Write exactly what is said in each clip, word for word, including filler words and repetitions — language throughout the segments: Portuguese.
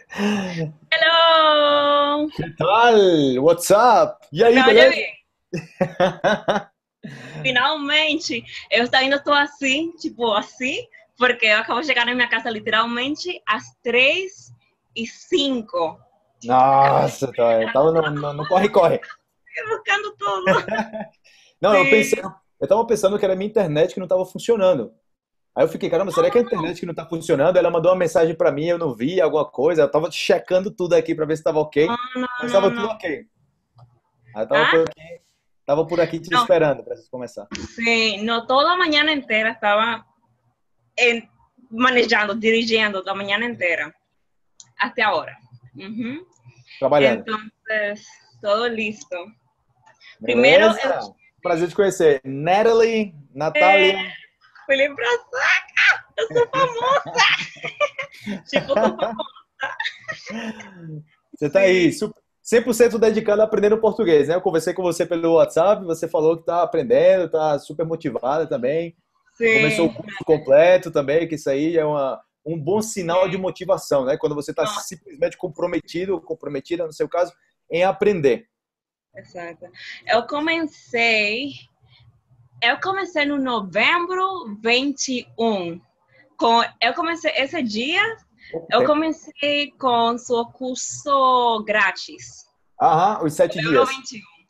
Hello! Que tal? What's up? E aí, Me oye beleza? bien. Finalmente, eu ainda estou assim, tipo assim, porque eu acabo de chegar na minha casa literalmente às três e cinco. Acabo de Nossa, tá, tava no, no, no corre-corre. ir buscando tudo. Não, eu pensei, Sim. eu tava pensando que era a minha internet que não tava funcionando. Aí eu fiquei, caramba, será que é a internet que não tá funcionando? Ela mandou uma mensagem pra mim, eu não vi alguma coisa. Eu tava checando tudo aqui pra ver se tava Não, ok, não, mas não, tava tudo não. ok. Aí eu tava Ah, por aqui, tava por aqui te não. esperando pra gente começar. Sí, no, toda la mañana entera estaba en, manejando, dirigiendo la mañana entera, hasta ahora. Uh-huh. Trabalhando. Entonces, todo listo. Primero, eu Beleza? Prazer te conhecer. Natalie, é, Natália. Felipe Brasaca, eu sou famosa. Tipo, eu sou famosa. Você tá aí, Sim, su- cem por cento dedicado a aprender português, né? Eu conversei com você pelo WhatsApp, você falou que tá aprendendo, tá super motivada também. Começou o sim, curso completo também, que isso aí é uma, um bom sinal de sim. motivação, né? Quando você está Nossa, simplesmente comprometido, ou comprometida, no seu caso, em aprender. exato. Eu comecei, eu comecei no novembro vinte e um. Com, eu comecei esse dia, Pouco eu tempo. comecei com seu curso grátis. Aham, os sete Novembro dias. vinte e um.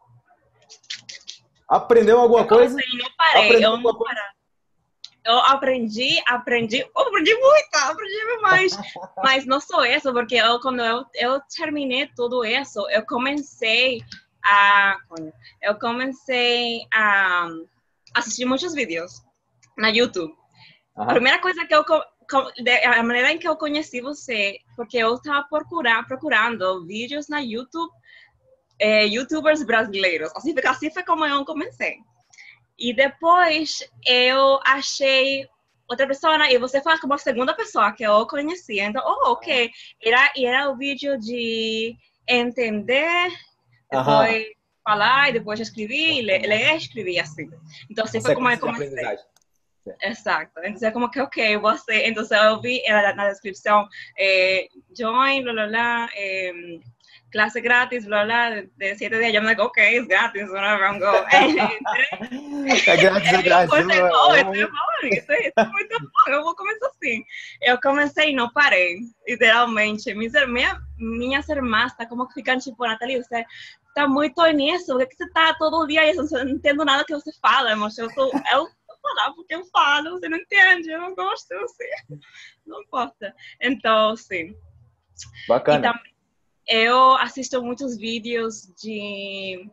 Aprendeu alguma Eu coisa? comecei e não parei. Aprendeu Eu alguma não coisa? eu aprendi, aprendi, eu aprendi muito, aprendi demais. Mas não só isso, porque eu, quando eu, eu terminei tudo isso, eu comecei a, eu comecei a assistir muitos vídeos na YouTube. A Aham. primeira coisa que eu, a maneira em que eu conheci você, porque eu estava procurar, procurando vídeos na YouTube, eh, YouTubers brasileiros. Assim, assim foi como eu comecei. E depois eu achei outra pessoa, e você foi como a segunda pessoa que eu conhecia. Então, oh, ok. Era, era o vídeo de entender, Aham. depois falar, e depois escrever, ler, ler escrever, assim. Então, A assim foi como eu sequência de comecei. aprendizagem. Exacto. Entonces, como que, ok, você. Entonces, eu vi na, na descrição, eh, join, blá, blá, blá, eh, clase gratis, blá, blá, de siete días. Yo me digo, ok, es gratis, whatever, I'm go. É grátis, é Eu grátis. comecei, oh, isso é Vamos. bom, isso é, isso é muito bom, eu vou começar assim. Eu comecei e não parei, literalmente. Minhas, minha, minhas irmãs tá como que ficam tipo, Nathalie, você tá muito nisso, por que, que você tá todo dia isso? Eu não entendo nada que você fala, mas eu tô, eu vou falar porque eu falo, você não entende, eu não gosto, você não importa. Então, sim. E Bacana. também eu assisto muitos vídeos de,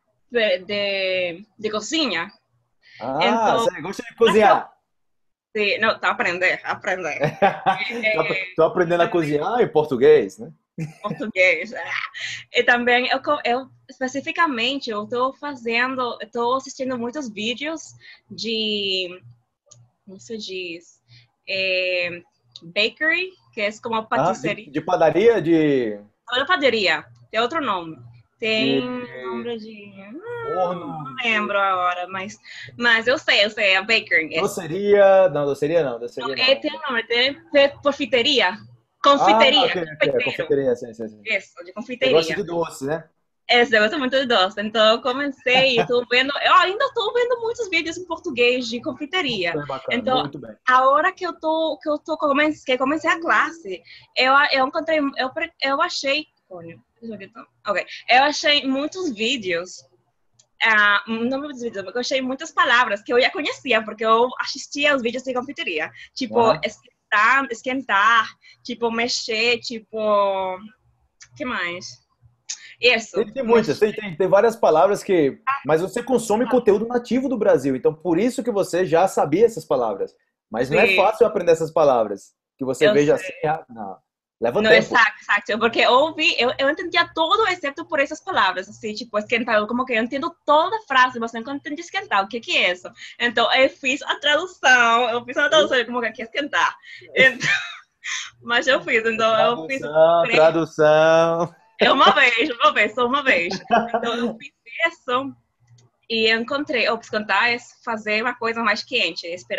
de, de cozinha. Ah, Então, você gosta de assim, eu cozinhar? sí, no, tá aprender, aprender. Tô É, tô aprendendo a cozinhar em português, né? português. E também, eu, eu especificamente, eu estou fazendo, estou assistindo muitos vídeos de, como se diz, é, bakery, que é como Ah, de, patisserie. de padaria, de, Não é padaria, tem outro nome. Tem de nome de... Hum, forno, não de lembro agora, mas, mas eu sei, eu sei, é bakery. É, doceria. Não, doceria não, doceria é, não. tem um nome, tem confiteria. Ah, Confiteria, ok, ok, confeiteiro. confeiteria, sim, sim, sim. Isso, de Você gosta confeiteria. de doce, né? Esse eu gosto muito de doce. Então eu comecei, eu tô vendo, eu ainda estou vendo muitos vídeos em português de confeiteria. Super bacana, Então, muito bem. a hora que eu tô, que eu tô comecei, que comecei a classe, eu, eu encontrei, eu, eu achei, olha, ok, eu achei muitos vídeos. Ah, não muitos vídeos, mas eu achei muitas palavras que eu já conhecia, porque eu assistia os vídeos de confeiteria. Tipo, Aham. esquentar, esquentar, tipo, mexer, tipo, que mais? Tem, Isso, tem muitas, mexer. tem, tem, tem várias palavras que. Mas você consome conteúdo nativo do Brasil, então por isso que você já sabia essas palavras. Mas não é Sim, fácil aprender essas palavras. Que você eu veja assim, sei. ah, não. Leva No, tempo. exacto, exacto, porque eu ouvi, eu, eu entendia todo, exceto por essas palavras, assim, tipo, esquentar, eu como que eu entendo toda a frase, mas não entendi esquentar, o que que é isso? Então, eu fiz a tradução, eu fiz a tradução, como que aqui é esquentar. Então, mas eu fiz, então, eu fiz Tradução, três, tradução. é uma vez, uma vez, só uma vez. Então, eu fiz isso, e eu encontrei, eu preciso cantar, é fazer uma coisa mais quente, esperar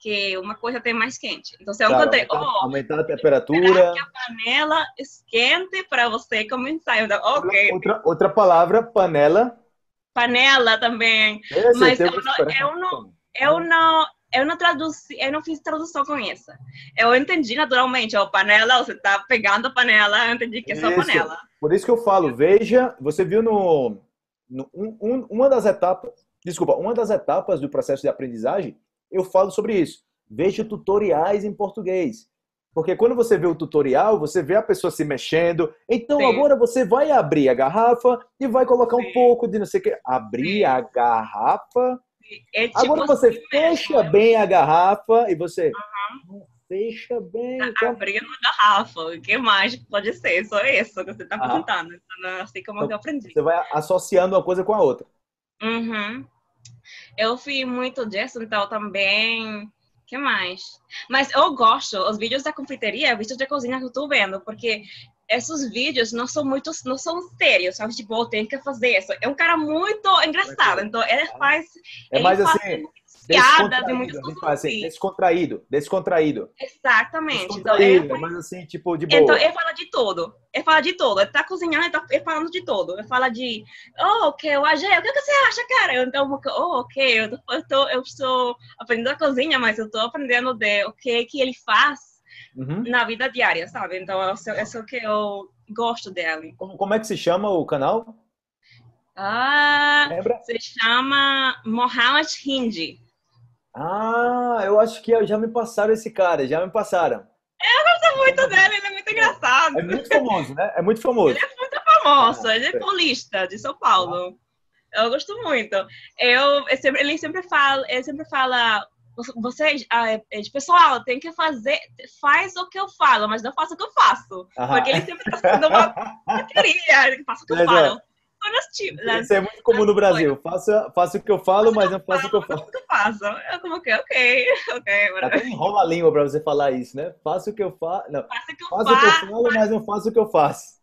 que uma coisa tem mais quente. Então, eu Claro, encontrei, aumentar, oh, aumentar a esperar temperatura. que a panela esquente para você começar. Então, ok, Outra, outra palavra, panela. panela também. Esse Mas tem eu uma não, eu não, expressão. eu não, eu não traduzi, eu não fiz tradução com essa. Eu entendi naturalmente, ó, panela, você tá pegando a panela, eu entendi que é só Isso. panela. Por isso que eu falo, veja, você viu no, no um, um- uma das etapas, desculpa, uma das etapas do processo de aprendizagem, eu falo sobre isso. Veja tutoriais em português. Porque quando você vê o tutorial, você vê a pessoa se mexendo. Então Sim, agora você vai abrir a garrafa e vai colocar um sim, pouco de não sei o que. Abrir sim. a garrafa. É Agora tipo assim você mesmo, fecha eu bem a garrafa e você não fecha bem. Então, abrindo a garrafa. O que mais pode ser? Só isso que você está ah, apresentando. Então, assim como eu então aprendi. você vai associando uma coisa com a outra. Uhum. Eu fiz muito disso, então também. Que mais? Mas eu gosto, os vídeos da confeitaria, vídeos de cozinha que eu tô vendo, porque esses vídeos não são muito, não são sérios, sabe? Tipo, eu tenho que fazer isso. É um cara muito engraçado, então ele faz, É ele mais faz assim, muitas piadas e descontraído. muitas A gente coisas fala assim, assim. descontraído, descontraído. Exatamente. Então ele Descontraído, é mais assim, tipo, de Então, boa. ele fala de tudo. Ele fala de tudo. Ele tá cozinhando, ele tá ele falando de tudo. Ele fala de, oh, ok, o A G, o que, que você acha, cara? Eu, Então, oh, ok, eu, tô, eu, tô, eu estou aprendendo a cozinha, mas eu tô aprendendo de o que, que ele faz Uhum. na vida diária, sabe? Então, esse é o que eu gosto dele. Como, como é que se chama o canal? Ah, Lembra? se chama Mohammed Hindi. Ah, eu acho que já me passaram esse cara, já me passaram. Eu gosto muito dele, ele é muito engraçado. É muito famoso, né? É muito Ele famoso. é muito famoso, Ah, ele é é. paulista, de São Ah, Paulo. Eu gosto muito. Eu, eu sempre, ele sempre fala, ele sempre fala, vocês, ah, é, é, pessoal, tem que fazer, faz o que eu falo, mas não faça o que eu faço, aham. porque ele sempre está fazendo uma porcaria, faça o que eu Mas, ó, falo. Nas, ti- nas, isso é muito comum nas no coisas, Brasil. Faça, faça o que eu falo, faça o que mas eu não faça o que falo, eu mas não falo. faça o que eu faço. Eu como que, ok, ok, Até enrola a língua para você falar isso, né? Faça o que eu falo. Não. faça o que eu Faça o que eu faço. falo, mas não faça o que eu faço.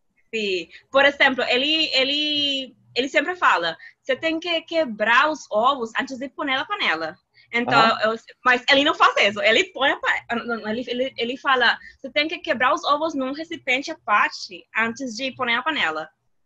Por exemplo, ele, ele, ele sempre fala, você tem que quebrar os ovos antes de pôr na panela. Então, Aham. eu, mas ele não faz isso. Ele põe a, ele, ele, ele fala, você tem que quebrar os ovos num recipiente à parte antes de pôr na panela.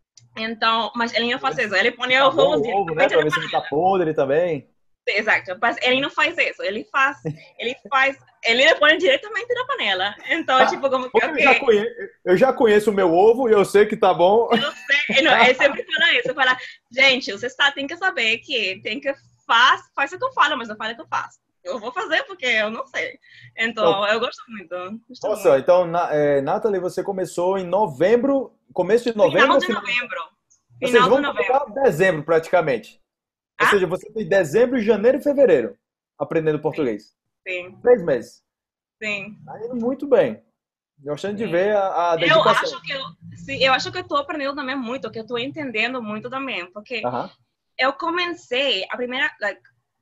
Então, mas ele não faz isso. Ele põe Tá os bom ovos o ovo, né? diretamente Para na ver se não tá panela. podre também. Exato. Mas ele não faz isso. Ele faz, ele faz, ele põe diretamente na panela. Então, tipo, como que, Porque eu já ok. conheço, eu já conheço o meu ovo e eu sei que tá bom. Eu sei, não, ele sempre fala isso, fala, gente, você está, tem que saber que tem que faz, faz o que eu falo, mas não fala o que eu faço. Eu vou fazer porque eu não sei. Então, Então, eu gosto muito. Gosto nossa, muito. então, na, é, Nathalie, você começou em novembro, começo de novembro Final ou de final? novembro. Ou seja, Final de vamos novembro. colocar dezembro praticamente. Ou Ah? seja, você tem dezembro, janeiro e fevereiro aprendendo Sim, português. sim, Três meses. sim. Tá indo muito bem. Gostando de Sim. ver a, a Eu dedicação. acho que eu, sim, eu acho que eu tô aprendendo também muito, que eu tô entendendo muito também, porque Aham. eu comecei, a primeira, like,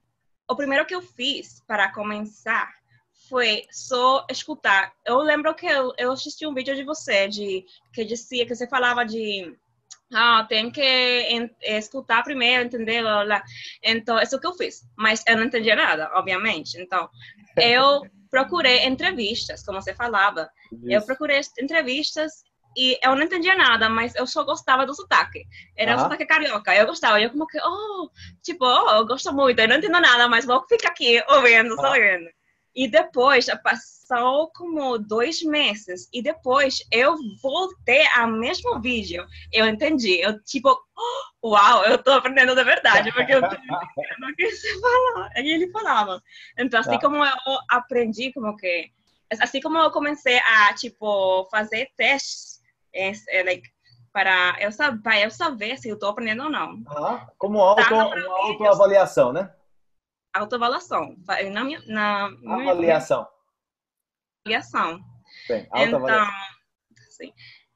o primeiro que eu fiz para começar foi só escutar. Eu lembro que eu, eu assisti um vídeo de você, de, que dizia, que você falava de, ah, tem que en, escutar primeiro, entender, blá, blá, blá. Então, isso que eu fiz. Mas eu não entendia nada, obviamente. Então, eu procurei entrevistas, como você falava. Eu Isso. procurei entrevistas e eu não entendia nada, mas eu só gostava do sotaque. Era o Aham. sotaque carioca. Eu gostava. Eu como que, oh, tipo, oh, eu gosto muito. Eu não entendo nada, mas vou ficar aqui ouvindo, só Aham. ouvindo. E depois, passou como dois meses. E depois, eu voltei ao mesmo vídeo. Eu entendi. Eu, tipo, oh, uau, eu tô aprendendo de verdade. Porque eu tô entendendo o que você falou. E ele falava. Então, assim Tá. como eu aprendi, como que... Assim como eu comecei a, tipo, fazer testes, é, é, like, para, eu saber, para eu saber se eu tô aprendendo ou não. Aham. Como auto, Dava para uma mim, eu autoavaliação, né? autoavaliação. Na minha, na minha, minha Avaliação. avaliação. Bem, Então, autoavaliação. sim.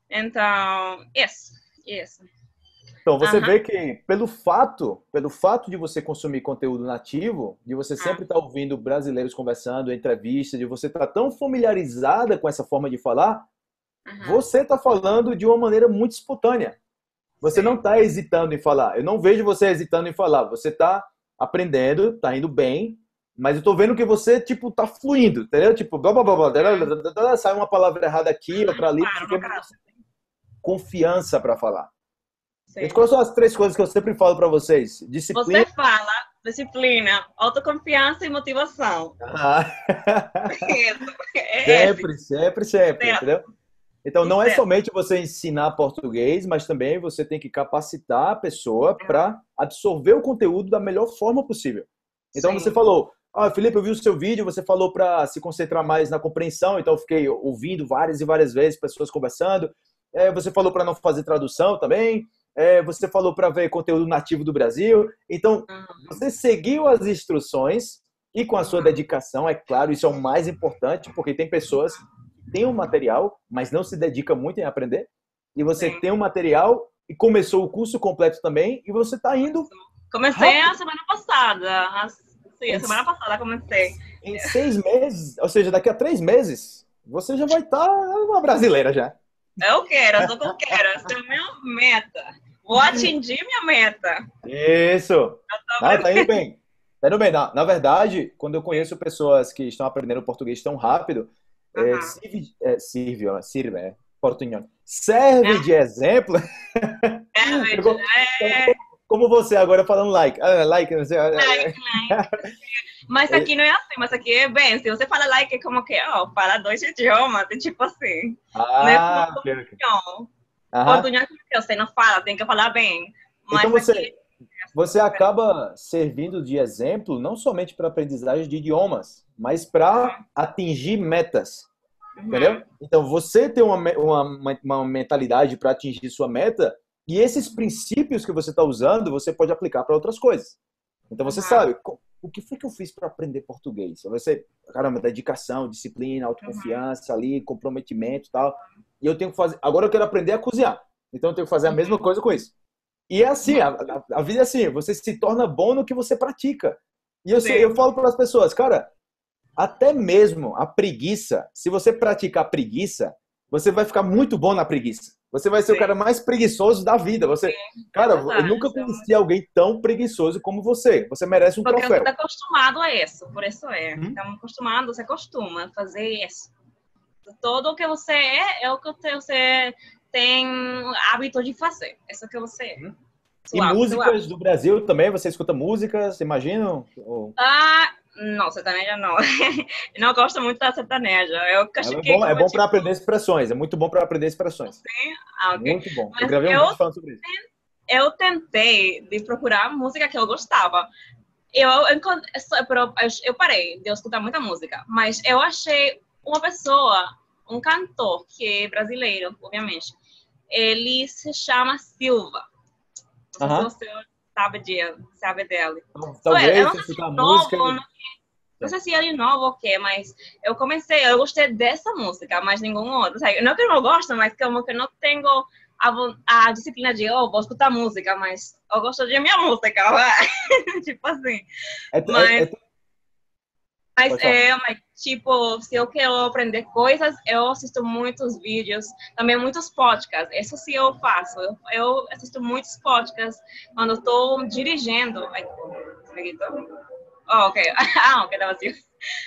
Então, isso, isso. Então, você Aham, vê que pelo fato, pelo fato de você consumir conteúdo nativo, de você ah, sempre estar ouvindo brasileiros conversando, entrevistas, de você estar tão familiarizada com essa forma de falar, aham, você está falando de uma maneira muito espontânea. Você não sim, está hesitando em falar. Eu não vejo você hesitando em falar. Você está aprendendo, está indo bem, Mas eu tô vendo que você, tipo, tá fluindo, entendeu? Tipo, blá, blá, blá, blá, blá, blá, blá, blá, sai uma palavra errada aqui, outra ali, Claro, porque no caso. você tem confiança para falar. Gente, Sim. quais são as três coisas que eu sempre falo para vocês? Você Disciplina. fala disciplina, autoconfiança e motivação. Ah, Isso. É esse. sempre, sempre, sempre, Certo. entendeu? Então, não é Certo. somente você ensinar português, mas também você tem que capacitar a pessoa para absorver o conteúdo da melhor forma possível. Então, Sim. você falou, ah, Felipe, eu vi o seu vídeo, você falou para se concentrar mais na compreensão, então eu fiquei ouvindo várias e várias vezes pessoas conversando. É, você falou para não fazer tradução também. É, você falou para ver conteúdo nativo do Brasil. Então, Uhum. você seguiu as instruções e com a sua dedicação, é claro, isso é o mais importante, porque tem pessoas que têm um material, mas não se dedicam muito em aprender. E você Sim. tem um material e começou o curso completo também, e você está indo... Comecei rápido. a semana passada. A, sim, a semana passada comecei. Em seis meses, ou seja, daqui a três meses, você já vai estar uma brasileira já. Eu quero, eu sou que eu quero. Essa é a minha meta. Vou atingir minha meta. Isso. Ah, tá indo bem. Tá indo bem. Na, na verdade, quando eu conheço pessoas que estão aprendendo português tão rápido, é, Uhum. sirve, é, sirve, ó, sirve, é, portunhol. Serve de exemplo. É, como, é, como você agora falando like. Ah, like, não sei. like, like. Mas aqui não é assim, mas aqui é bem. Se você fala like, é como que, ó, fala dois idiomas, é tipo assim. Não é Ah, como ok, ok. portunhol. Aham. Portunhol é que você não fala, tem que falar bem. Mas Então você, aqui, você acaba servindo de exemplo não somente para aprendizagem de idiomas, mas para atingir metas. uhum, Entendeu? Então, você tem uma, me- uma, uma- uma mentalidade para atingir sua meta, e esses princípios que você está usando, você pode aplicar para outras coisas. Então, você uhum, sabe, co- o que foi que eu fiz para aprender português? Você, caramba, dedicação, disciplina, autoconfiança ali, comprometimento e tal. E eu tenho que fazer. Agora eu quero aprender a cozinhar. Então, eu tenho que fazer a mesma coisa com isso. E é assim, a, a- a vida é assim, você se torna bom no que você pratica. E eu, sei- sim. eu falo para as pessoas, cara, até mesmo a preguiça, se você praticar preguiça, você vai ficar muito bom na preguiça. Você vai ser o Sim. cara mais preguiçoso da vida. Você, cara, eu Verdade, nunca isso é conheci alguém tão preguiçoso como você. Você merece um Porque você troféu. está acostumado a isso, por isso é. Hum? Estamos acostumados, você acostuma a fazer isso. Tudo o que você é, é o que você tem hábito de fazer. Isso que você é. Hum? E Suave, músicas suave. do Brasil também? Você escuta músicas, imagina? Ou... Ah, não, sertaneja não. Eu não gosto muito da sertaneja. Eu acho É que bom, é como bom tipo, para aprender expressões. É muito bom para aprender expressões. ah, ok. Muito bom. Eu Mas gravei um eu, vídeo falando sobre isso. eu tentei de procurar música que eu gostava. Eu, encont- eu, eu parei de escutar muita música, mas eu achei uma pessoa, um cantor que é brasileiro, obviamente. Ele se chama Silva. Não sei Aham. se você sabe, de, sabe dele. Então, Sou ele. Eu talvez não você sei se escutar é música. novo, não, não sei se ele é novo ou o quê, mas eu comecei, eu gostei dessa música, mas nenhum outro. Sabe? Não que eu não gosto, mas como que eu não tenho a, vo- a disciplina de, oh, vou escutar música, mas eu gosto de minha música, vai. Tipo assim. É, é, Mas, é, mas, pode falar. é, mas, tipo, se eu quero aprender coisas, eu assisto muitos vídeos, também muitos podcasts. Isso sim eu faço. Eu, eu assisto muitos podcasts quando eu estou dirigindo. Ai, aqui tô. Oh, ok. Ah, ok, tá vazio.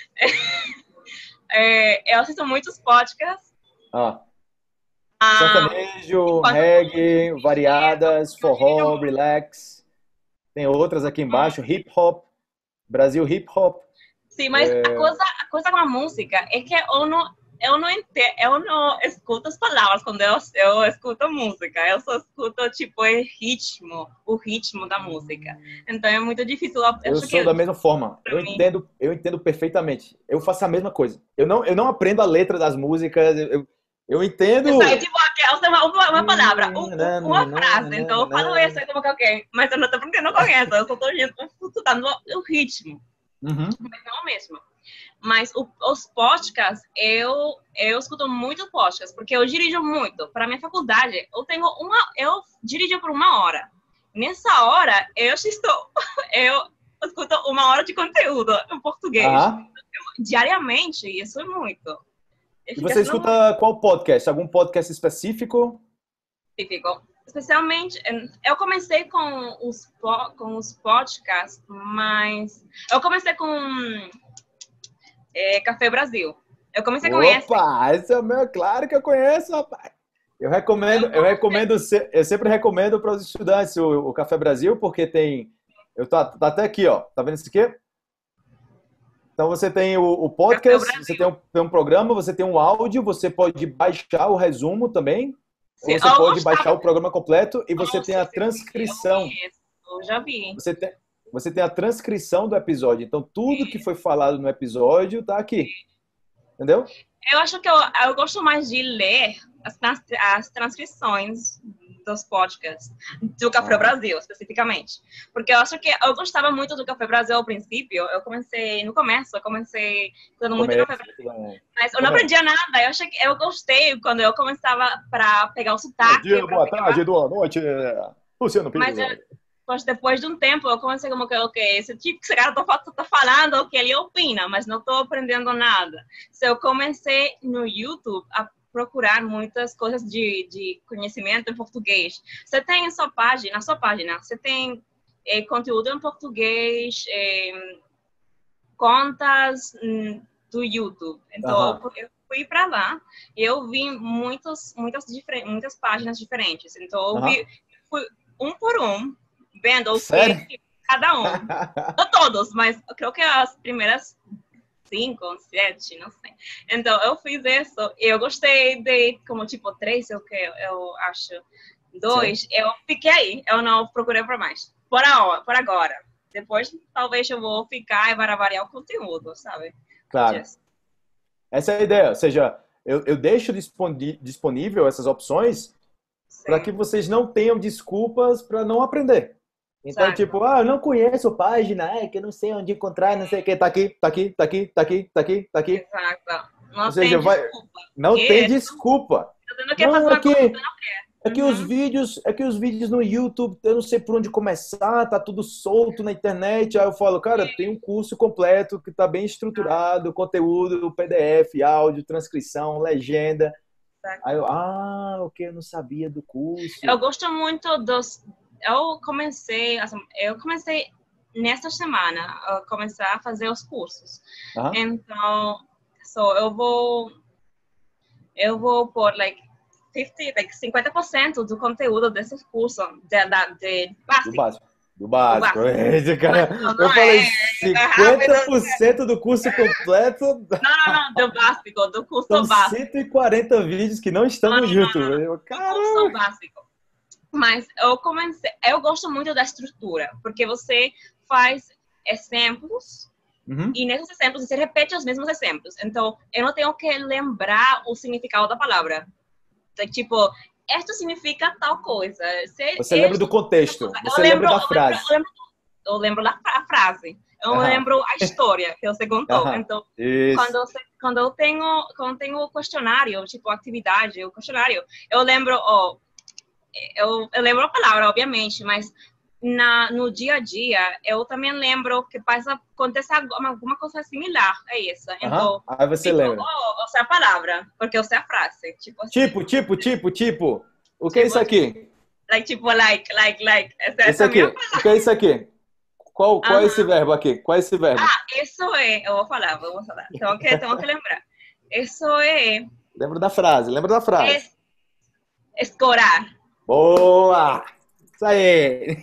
É, eu assisto muitos podcasts. Ah, Ah, sertanejo, enquanto- reggae, variadas, forró, relax. Tem outras aqui embaixo, hip hop, Brasil hip hop. sim, mas É. a, coisa, a coisa com a música é que eu não, eu não entendo, eu não escuto as palavras quando eu, eu escuto a música. Eu só escuto, tipo, o ritmo, o ritmo da música. Então é muito difícil. Eu, Eu acho sou que da mesma forma. Eu pra mim- entendo, eu entendo perfeitamente. Eu faço a mesma coisa. Eu não, eu não aprendo a letra das músicas. Eu, eu entendo. Eu saio, tipo, aqui, uma, uma, uma palavra, Hum, um- né, uma né, frase. né, Então eu falo né. isso, é como que ok. Mas eu não tô aprendendo, eu não conheço. Eu só tô escutando o ritmo. Uhum. Mas não mesmo. Mas o, os podcasts, eu, eu escuto muito podcasts, porque eu dirijo muito. Para minha faculdade, eu tenho uma, eu dirijo por uma hora. Nessa hora, eu estou, eu escuto uma hora de conteúdo em português. Aham. Diariamente, isso é muito. Eu E fico você assim, escuta qual podcast? Algum podcast específico? típico. especialmente, eu comecei com os, com os podcasts, mas eu comecei com é, Café Brasil. Eu comecei com esse. Opa, esse é o meu, claro que eu conheço, rapaz. Eu recomendo, eu recomendo, eu sempre recomendo para os estudantes o, o Café Brasil, porque tem, eu tô, tá até aqui, ó, tá vendo isso aqui? Então você tem o, o podcast, você tem um, tem um programa, você tem um áudio, você pode baixar o resumo também, Sim, ou você pode baixar o programa completo e você tem a transcrição. Eu já vi. Você tem, você tem a transcrição do episódio, então tudo que foi falado no episódio tá aqui, entendeu? Eu acho que eu, eu gosto mais de ler as, as transcrições dos podcasts do Café Brasil, especificamente. Porque eu acho que eu gostava muito do Café Brasil ao princípio. Eu comecei, no começo, eu comecei dando muito Café Brasil. Mas eu não aprendia nada. Eu achei que eu gostei quando eu começava para pegar o sotaque. Bom dia, boa tarde, boa noite. Luciano Pires. Mas depois de um tempo, eu comecei como que, ok, esse tipo que esse cara tá, tá falando, o que ele opina, mas não tô aprendendo nada. So, eu comecei no YouTube a procurar muitas coisas de, de conhecimento em português. Você tem em sua página, na sua página, você tem eh, conteúdo em português, eh, contas hum, do YouTube. Então, uhum. eu fui para lá e eu vi muitos, muitas, muitas páginas diferentes. Então, eu vi fui um por um, vendo o que cada um. Não todos, mas eu creio que as primeiras cinco, sete, não sei. Então, eu fiz isso e eu gostei de, como, tipo, três, eu, eu acho, dois. Sim. Eu fiquei aí, eu não procurei para mais. Por, a, por agora. Depois, talvez eu vou ficar e vai variar o conteúdo, sabe? Claro. Just... Essa é a ideia. Ou seja, eu, eu deixo disponível essas opções para que vocês não tenham desculpas para não aprender. Então, Exato. tipo, ah, eu não conheço a página, é que eu não sei onde encontrar, não sei o que, tá aqui, tá aqui, tá aqui, tá aqui, tá aqui, tá aqui. Exato. Não Ou seja, tem vai... desculpa. Não porque tem desculpa. Você não quer fazer uma que... coisa que você não quer. É que, uhum. os vídeos, é que os vídeos no YouTube, eu não sei por onde começar, tá tudo solto na internet. Aí eu falo, cara, tem um curso completo que tá bem estruturado, conteúdo, P D F, áudio, transcrição, legenda. Exato. Aí eu, ah, ok, eu não sabia do curso. Eu gosto muito dos... Eu comecei, assim, eu comecei nesta semana a começar a fazer os cursos. Uhum. Então, so, eu vou eu vou pôr like cinquenta, like cinquenta por cento do conteúdo desses cursos de, de, de básico. Do básico. Do básico. Do básico. Cara, não, não eu falei é, cinquenta por cento do curso completo. Não, não, não, do básico, do curso São básico. cento e quarenta vídeos que não estão não, no YouTube. Não, não, não. Do curso básico. Mas eu comecei, eu gosto muito da estrutura, porque você faz exemplos uhum. e nesses exemplos você repete os mesmos exemplos. Então, eu não tenho que lembrar o significado da palavra. Então, tipo, isto significa tal coisa. Se, você lembra do contexto, você lembra da frase. Eu lembro, eu lembro da frase. Eu uhum. lembro a história que você contou. Uhum. Então, quando eu, quando eu tenho quando eu tenho o questionário, tipo, a atividade, o questionário, eu lembro... Oh, Eu, eu lembro a palavra, obviamente, mas na, no dia a dia, eu também lembro que passa, acontece alguma coisa similar a isso. Então, uhum. Aí você tipo, lembra. Oh, eu sei a palavra, porque eu sei a frase. Tipo, assim. tipo, tipo, tipo, tipo. O que tipo, é isso aqui? Like, tipo, like, like, like. Essa, isso essa aqui. O que é isso aqui? Qual, qual uhum. é esse verbo aqui? Qual é esse verbo? Ah, isso é... Eu vou falar, vou falar. Então, que, tenho que lembrar. Isso é... Lembra da frase, lembra da frase. Es, escorar. Boa! Isso aí!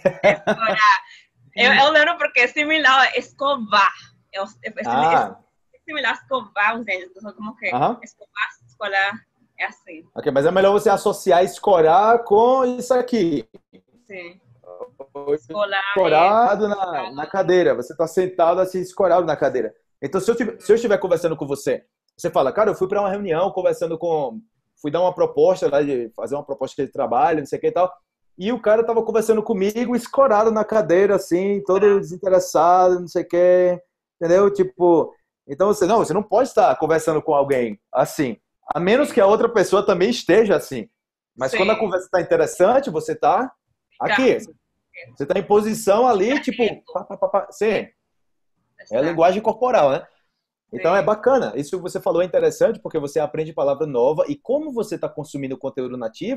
eu, eu lembro porque é similar a escovar. É, é, ah. é similar a escovar os dentes. Como que uh-huh. escovar, escolar, é assim. Ok, mas é melhor você associar escorar com isso aqui. Sim. Escolar escorado é... na, na cadeira. Você está sentado assim, escorado na cadeira. Então, se eu, tiver, se eu estiver conversando com você, você fala, cara, eu fui para uma reunião conversando com... Fui dar uma proposta, lá de fazer uma proposta de trabalho, não sei o que e tal. E o cara tava conversando comigo, escorado na cadeira, assim, todo desinteressado, não sei o que. Entendeu? Tipo, então você não, você não pode estar conversando com alguém assim. A menos que a outra pessoa também esteja assim. Mas Sim. quando a conversa está interessante, você tá aqui. Você tá em posição ali, tipo, pá, pá, pá, pá. Sim. É a linguagem corporal, né? Então Sim. é bacana. Isso que você falou é interessante porque você aprende palavra nova e como você está consumindo conteúdo nativo,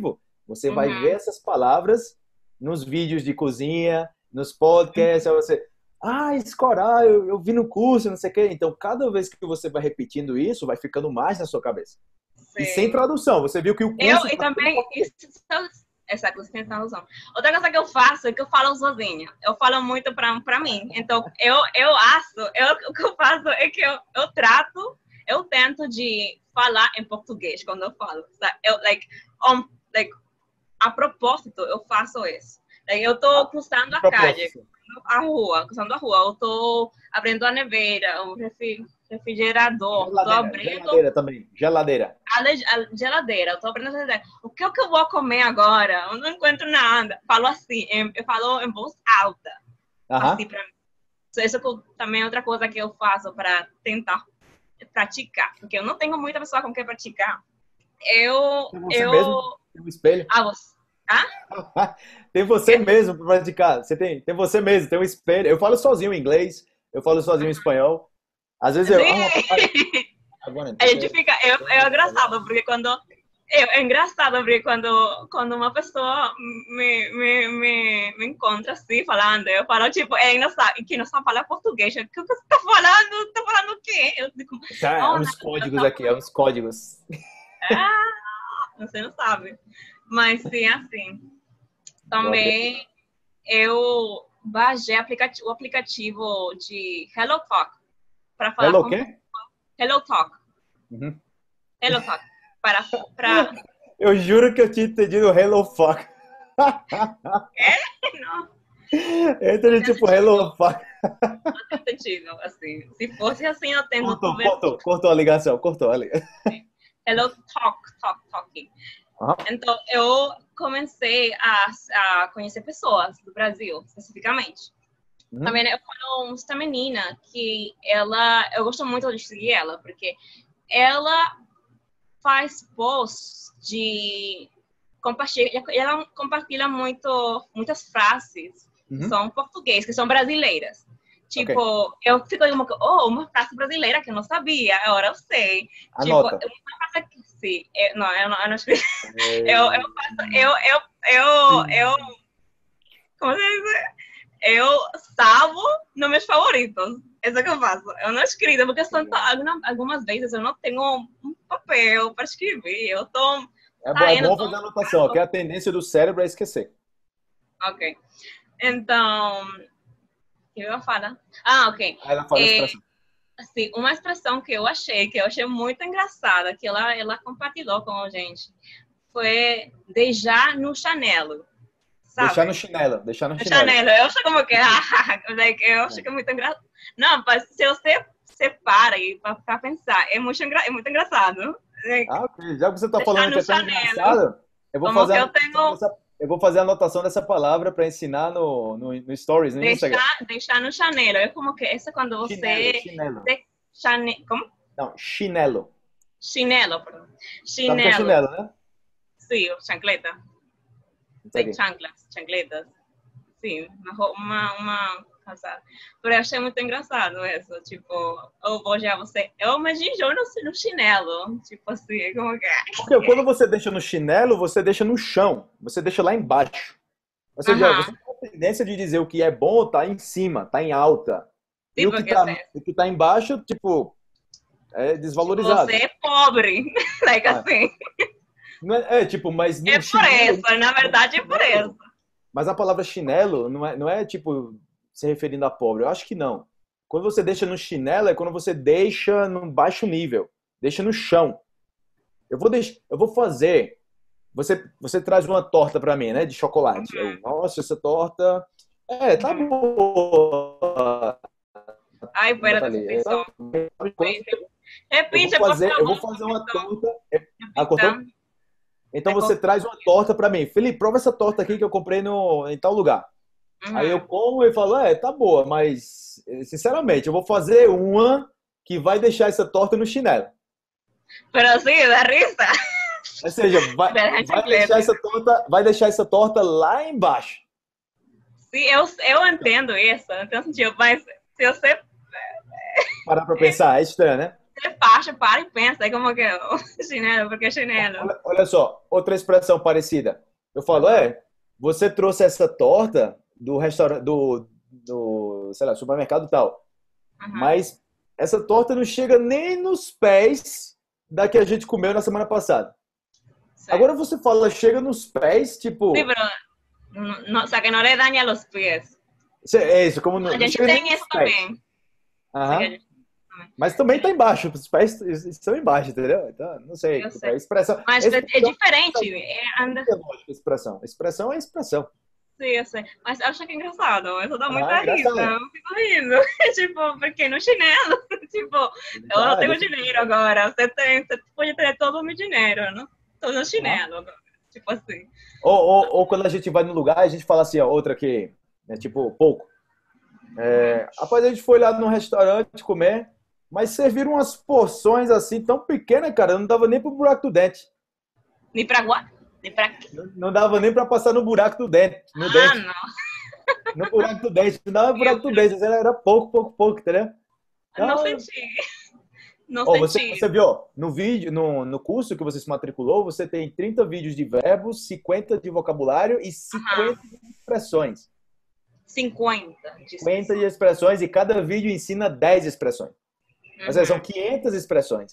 Você vai Uhum. ver essas palavras nos vídeos de cozinha, nos podcasts, aí você, ah, escorar, eu, eu vi no curso, não sei o quê. Então, cada vez que você vai repetindo isso, vai ficando mais na sua cabeça. E sem Sim. tradução. Você viu que o Eu, curso e tá tudo em também, português. isso, essa coisa tem razão. Outra coisa que eu faço é que eu falo sozinha. Eu falo muito pra, pra mim. Então, eu, eu acho, eu, o que eu faço é que eu, eu trato, eu tento de falar em português quando eu falo. Sabe? Eu, like, um, like, a propósito, eu faço isso. Like, eu tô cruzando a calle, Propósito. a rua, cruzando a rua. Eu tô abrindo a neveira, o refrigerador. Tô Geladeira, abrindo geladeira também. Geladeira. a, a geladeira, eu tô abrindo a geladeira. O que é que eu vou comer agora? Eu não encontro nada. Falo assim, em, eu falo em voz alta, assim Aham. pra mim. Isso é também outra coisa que eu faço para tentar praticar, porque eu não tenho muita pessoa com quem praticar. Eu, Tem você eu, mesmo? Tem um espelho? ah, você, ah? Tem você mesmo para praticar. Você tem, tem você mesmo, tem um espelho. Eu falo sozinho em inglês, eu falo sozinho em espanhol. Às vezes eu, Sim. ah, uma palavra. Agora, A gente entonces, fica, é, é engraçado, porque quando é, é engraçado porque quando, quando uma pessoa me, me, me, me encontra assim, falando, eu falo, tipo, é engraçado, que não sabe falar português. O que você está falando? Está falando o quê? Eu digo, é oh, uns não, eu códigos tô... aqui, é uns códigos. Ah, você não sabe. Mas sim, assim. Vou aprender. Também eu baixei aplicativo, o aplicativo de Hello Talk para falar Hello, o com quê? Hello Talk. Uhum. Hello Talk. Para, para... Eu juro que eu tinha entendido Hello Fuck. É? Não. Entendi tipo Hello Fuck. Sentido, assim. Se fosse assim, eu tendo Cortou, tudo cortou, cortou a ligação, cortou a ligação. Hello Talk, Talk, Talking. Aham. Então, eu comecei a, a conhecer pessoas do Brasil, especificamente. Uhum. Também eu falo essa menina que ela, eu gosto muito de seguir ela, porque ela faz posts de compartilha, ela compartilha muito, muitas frases que Uhum. são português, que são brasileiras. Tipo, Ok. eu fico uma, oh, uma frase brasileira que eu não sabia, agora eu sei. Anota. Tipo, uma frase que sim, eu, não, eu não, eu não escrevi. É... Eu, eu faço, eu, eu, eu, eu, como se diz? Eu salvo nos meus favoritos. Isso é que eu faço. Eu não escrevo, porque são, algumas vezes eu não tenho um papel para escrever. Eu tô É bom, é saindo. bom fazer anotação, que a tendência do cérebro é esquecer. Ok. Então, o que eu ia falar? Ah, ok. Aí ela fala a É, expressão. assim, uma expressão que eu achei, que eu achei muito engraçada, que ela, ela compartilhou com a gente, foi deixar no chanelo. Sabe? Deixar no chinelo, deixar no No chinelo. chanelo. Eu acho como que, like, eu acho que é muito engraçado. Não, mas se você separa e para pensar, é muito, engra... é muito engraçado. Like, Ah, ok. Já que você está deixar falando que no é tão chanelo. engraçado, eu vou Como fazer que a eu tenho... dessa, eu vou fazer a anotação dessa palavra para ensinar no, no, no Stories, no Instagram. Deixar, deixar no chanelo. É como que esse é quando Chinelo, você... chinelo. Chane... Como? Não, chinelo. Chinelo, perdão. Sabe o que é Chinelo. chinelo, né? Sim, chancleta. Isso Sim, aqui. chanclas, chancletas. Sim, uma, uma, uma casada. Mas eu achei muito engraçado isso. Tipo, eu vou já você. Eu imagino no, no chinelo. Tipo assim, como que é? Porque quando você deixa no chinelo, você deixa no chão. Você deixa lá embaixo. Ou seja, Aham. você tem a tendência de dizer o que é bom tá em cima, tá em alta. E o Tipo, que que é tá, o que tá embaixo, tipo, é tipo, desvalorizado. você é pobre. Like Ah, assim. não é, é, tipo, mas É no por chinelo, isso, na verdade é por isso. mas a palavra chinelo não é, não é tipo se referindo a pobre. Eu acho que não. Quando você deixa no chinelo é quando você deixa num baixo nível, deixa no chão. Eu vou deixar, eu vou fazer. Você, você traz uma torta para mim, né, de chocolate. Eu, nossa, essa torta, é, tá Uhum. boa. Ai, pera, Ali. você Eu, só. eu vou Repite, por fazer, eu vou favor. fazer uma torta. Ah, cortou? Repita. Então Vai você cortar. traz uma torta para mim. Felipe, prova essa torta aqui que eu comprei no, em tal lugar. Aí eu Uhum. como e falo, é, tá boa, mas sinceramente, eu vou fazer uma que vai deixar essa torta no chinelo. Pero sí, da risa. Ou seja, vai, Da vai deixar chancleta. essa torta, vai deixar essa torta lá embaixo. Sim, eu, eu entendo isso, eu entendo sentido, mas se você, Parar pra pensar, é estranho, né? você baixa, para e pensa, é como que é o chinelo, porque é chinelo. Olha, olha só, outra expressão parecida. Eu falo, é, você trouxe essa torta do restaurante, do, do, sei lá, supermercado e tal, Uhum. mas essa torta não chega nem nos pés da que a gente comeu na semana passada. Sí. Agora você fala, chega nos pés, Sí, tipo, pero no, no, o sea, que no le daña los pies. é isso, como não, A não gente chega nem tem nos isso pés. também. Sim, a Aham. gente também. Mas também tá embaixo, os pés estão embaixo, entendeu? Então, não sei, Eu tipo, sei. é expressão. Mas é, é Expressão diferente. É, anda... é lógico, expressão. Expressão é expressão. Sim, eu sei. Mas eu acho que é engraçado. Eu dou Ah, muita risa. engraçado. Eu fico rindo. Tipo, porque no chinelo, tipo, eu não Ah, tenho deixa- dinheiro agora. Você tem, você pode ter todo o meu dinheiro, não? Tô no Ah. chinelo agora. Tipo assim. Ou, ou, ou quando a gente vai no lugar, a gente fala assim, ó, outra que é tipo pouco. É, rapaz, a gente foi lá no restaurante comer, mas serviram umas porções assim tão pequenas, cara, não dava nem pro buraco do dente. Nem pra guardar. Nem pra quê? Não não dava nem pra passar no buraco do dente, no Ah, dente, não. no buraco do dente, não dava no buraco do dente, era pouco, pouco, pouco, entendeu? Não Então, senti. Não ó, você, senti. você viu, ó, no vídeo, no, no curso que você se matriculou, você tem trinta vídeos de verbos, cinquenta de vocabulário e cinquenta de expressões. cinquenta. de cinquenta de expressões e cada vídeo ensina dez expressões. Ou seja, são quinhentas expressões.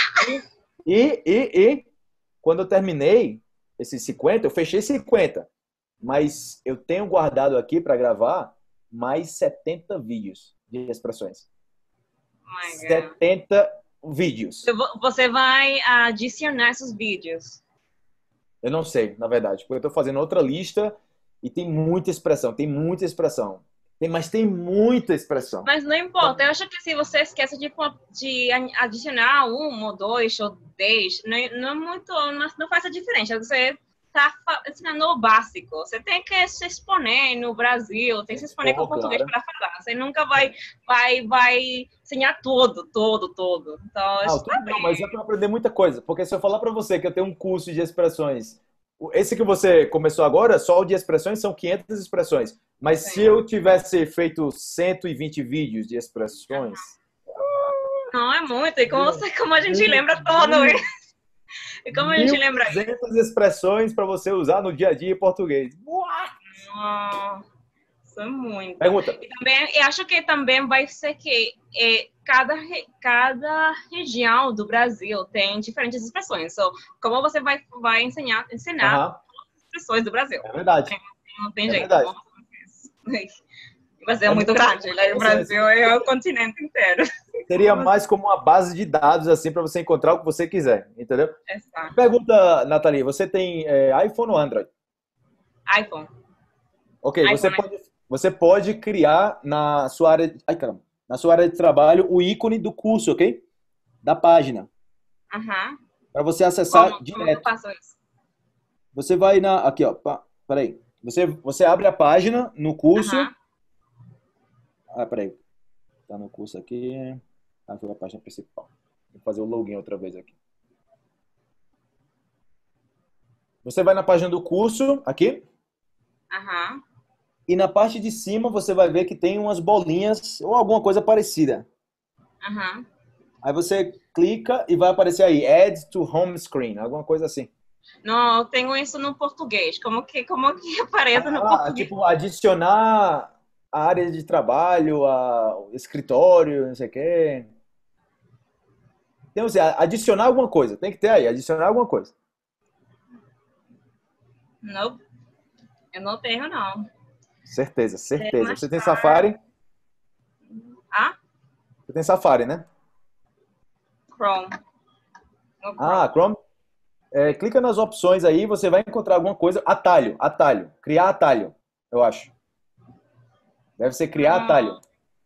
E, e, e, quando eu terminei esses cinquenta, eu fechei cinquenta. Mas eu tenho guardado aqui para gravar mais setenta vídeos de expressões. Oh my God. setenta vídeos. Eu vou- Você vai adicionar esses vídeos. Eu não sei, na verdade, porque eu estou fazendo outra lista e tem muita expressão, tem muita expressão. Tem, mas tem muita expressão. Mas não importa. Eu acho que se você esquece de, de adicionar um ou dois ou dez, não, é- não é muito, não, não faz a diferença. Você está ensinando o básico. Você tem que se exponer no Brasil, tem que se exponer com Expor, o português claro. para falar. Você nunca vai, vai, vai ensinar todo, todo, todo. Então, Não, isso tudo tá não, bem. mas é para aprender muita coisa. Porque se eu falar para você que eu tenho um curso de expressões, esse que você começou agora, só o de expressões são quinhentas expressões. Mas Sim. se eu tivesse feito cento e vinte vídeos de expressões, Não é muito. E como, você, como a gente lembra todo isso? E como a gente lembra isso? duzentas expressões para você usar no dia a dia em português. Nossa, isso é muito. Pergunta. E também, eu acho que também vai ser que é, cada, re- cada região do Brasil tem diferentes expressões. So, como você vai, vai ensinar, ensinar Aham, as expressões do Brasil? é verdade. Não tem É jeito. verdade. Vamos fazer isso. Vai ser É muito muito- grande, né? O Esse- Brasil é o continente inteiro. Seria mais como uma base de dados assim para você encontrar o que você quiser, entendeu? Exato. Pergunta, Nathalie, você tem é, iPhone ou Android? iPhone. Ok, você iPhone. pode, você pode criar na sua área, de- ai, caramba, na sua área de trabalho o ícone do curso, ok? Da página, Aham. para você acessar Como, como que eu direto. faço isso? Você vai na, aqui, ó, pá, peraí. Você, você abre a página no curso. Aham. Ah, peraí. Tá no curso aqui. Ah, foi a página principal. Vou fazer o login outra vez aqui. Você vai na página do curso, aqui, Aham. e na parte de cima você vai ver que tem umas bolinhas ou alguma coisa parecida. Aham. Aí você clica e vai aparecer aí, Add to Home Screen, alguma coisa assim. Não, eu tenho isso no português. Como que, como que aparece no Ah, português? tipo, adicionar a área de trabalho, a, o escritório, não sei o quê. Então, assim, adicionar alguma coisa. Tem que ter aí, adicionar alguma coisa. Não, eu não tenho, não. Certeza, certeza. mais Você tem tarde. Safari? Ah? Você tem Safari, né? Chrome. No Chrome. Ah, Chrome. É, clica nas opções aí, você vai encontrar alguma coisa. Atalho, atalho. Criar atalho, eu acho. Deve ser criar Ah. atalho.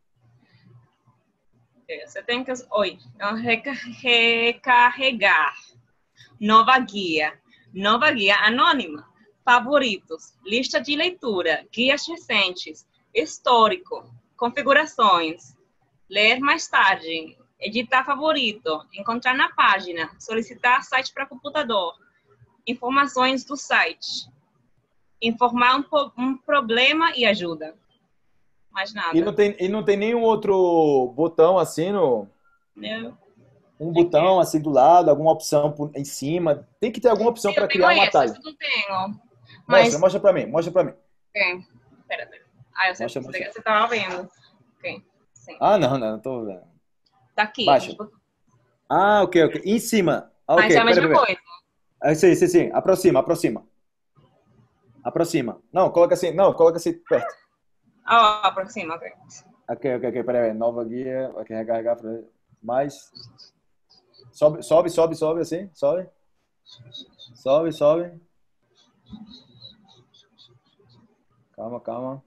Você tem que... Oi. Reca- Recarregar. Nova guia. Nova guia anônima. Favoritos. Lista de leitura. Guias recentes. Histórico. Configurações. Ler mais tarde. Editar favorito. Encontrar na página. Solicitar site para computador. Informações do site. Informar um, po- um problema e ajuda. Mais nada. E não tem, e não tem nenhum outro botão assim no... Eu, Um botão assim do lado, alguma opção por- em cima. Tem que ter alguma opção eu para tenho criar um esse, atalho. esse eu tenho. Mostra, Mas, mostra pra mim, mostra pra mim. ok. Pera, pera. Ah, eu sei, Mostra, mostra. você tava vendo. Ok, sim. Ah, não, não, não tô vendo. Tá aqui. Baixa. Tipo, Ah, ok, ok. Em cima. Ah, mas é ok, a pera, mesma pera. coisa. Ah, sim, sim, sim. Aproxima, aproxima. Aproxima. Não, coloca assim. Não, coloca assim perto. Ah, por cima, ok. Ok, ok, ok. Pera aí. Nova guia. Ok, recarregar. pra- Mais. Sobe, sobe, sobe, sobe assim. Sobe. Sobe, sobe. Calma, calma.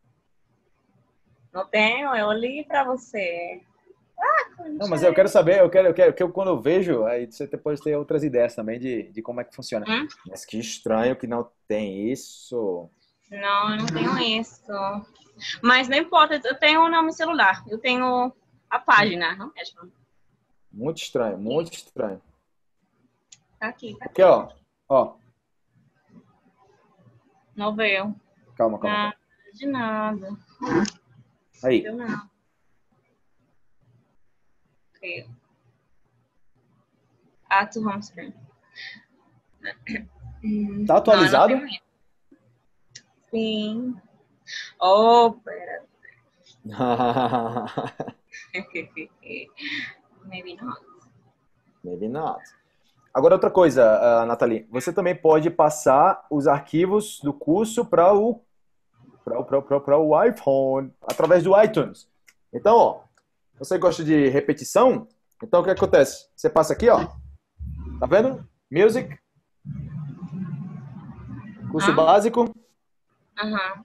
Não tenho, eu li pra você. Ah, Não, mas eu quero concha. saber, eu quero, eu quero que eu, quando eu vejo, aí você depois ter outras ideias também de, de como é que funciona. Hum? Mas que estranho que não tem isso. Não, eu não tenho isso. Mas não importa, eu tenho no meu celular. Eu tenho a página, não mesmo? Muito estranho, muito estranho. Tá aqui, tá Aqui, aqui. ó. Ó, Não veio. calma, calma, Nada calma. de nada. Aí, Deu nada. Ok. Add to home screen. Hum, tá Não, eu não atualizado? tenho isso. Sim. Oh, pera. Maybe not. Maybe not. Agora, outra coisa, uh, Nathalie, você também pode passar os arquivos do curso para o, para o, para o, para o para o iPhone, através do iTunes. Então, ó, você gosta de repetição? Então, o que acontece? Você passa aqui, ó, tá vendo? Music, curso Hã? básico. Aham.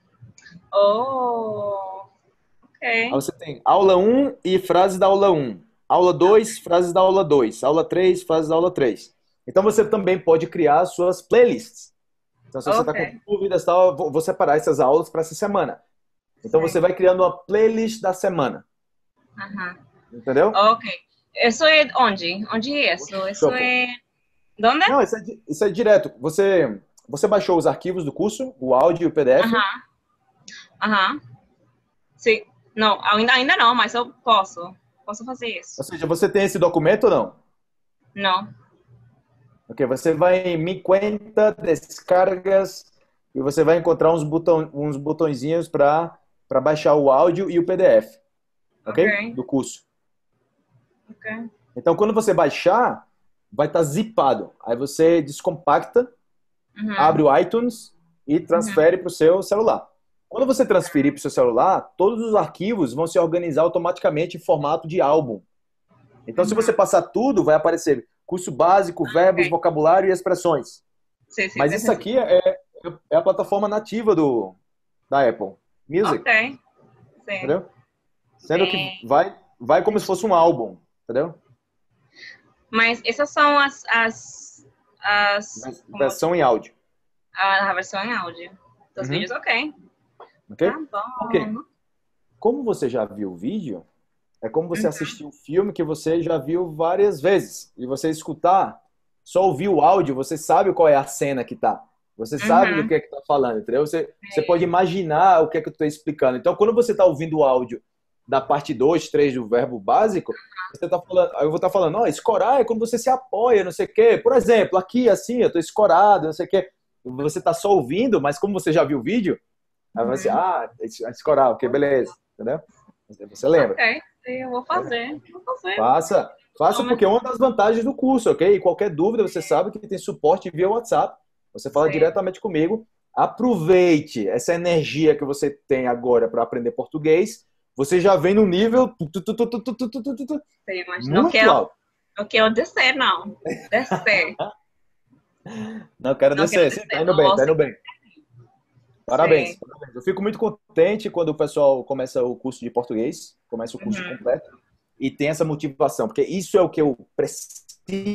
Oh, Aí ok. você tem aula um e frases da aula um. Aula dois, frases da aula dois. Aula três, frases da aula três. Então você também pode criar suas playlists. Então, se você está Ok. com dúvidas, tal, vou vou separar essas aulas para essa semana. Então você Sim. vai criando uma playlist da semana. Ajá. Entendeu? Ok. ¿Eso es onde? ¿Onde é isso? Isso Shopping. é... ¿Dónde? Não, isso é, di- isso é direto. Você, você baixou os arquivos do curso, o áudio e o P D F. Ajá. Ajá. Sim. Não, ainda, ainda não, mas eu posso. Posso fazer isso. Ou seja, você tem esse documento ou não? Não. Ok, você vai em Mi Cuenta, Descargas, e você vai encontrar uns, botão, uns botõezinhos para para baixar o áudio e o P D F, ok? Ok. Do curso. Ok. Então, quando você baixar, vai estar zipado. Aí você descompacta, Uhum. abre o iTunes e Uhum. transfere para o seu celular. Quando você transferir para o seu celular, todos os arquivos vão se organizar automaticamente em formato de álbum. Então, se Uhum. você passar tudo, vai aparecer curso básico, verbos, Ok. vocabulário e expressões. Sim, sim, Mas sim, isso sim, sim. aqui é, é a plataforma nativa do, da Apple Music, Ok. Sim. entendeu? Sendo que Sim. vai, vai como se fosse um álbum, entendeu? Mas essas são as... as, as como, Versão em áudio, a versão em áudio dos uhum. vídeos, ok. Tá Ok? Ok. bom. Como você já viu o vídeo, é como você Uhum. assistir um filme que você já viu várias vezes. E você escutar, só ouvir o áudio, você sabe qual é a cena que tá. Você sabe do Uhum. que é que tá falando, entendeu? Você, você pode imaginar o que é que eu estou explicando. Então, quando você está ouvindo o áudio da parte dois, três do verbo básico, você tá falando, eu vou estar tá falando, ó, escorar é quando você se apoia, não sei o quê. Por exemplo, aqui, assim, eu tô escorado, não sei o quê. Você tá só ouvindo, mas como você já viu o vídeo, aí você, Uhum. ah, escorar, ok, beleza, entendeu? Você lembra? Ok, eu vou fazer. Vou fazer. Faça, faça Toma. porque é uma das vantagens do curso, ok? E qualquer dúvida, você sabe que tem suporte via WhatsApp. Você fala Sim. diretamente comigo. Aproveite essa energia que você tem agora para aprender português. Você já vem no nível tu, tu, tu, tu, tu, tu, tu, tu, tu, tu, Sim, mas não muito quero, alto. não quero descer, não. Descer. Não quero Não quero descer. Sim, tá descer. indo bem, tá Nossa, indo bem. Parabéns, sim. parabéns. Eu fico muito contente quando o pessoal começa o curso de português, começa o curso Uhum. completo e tem essa motivação, porque isso é o que eu preciso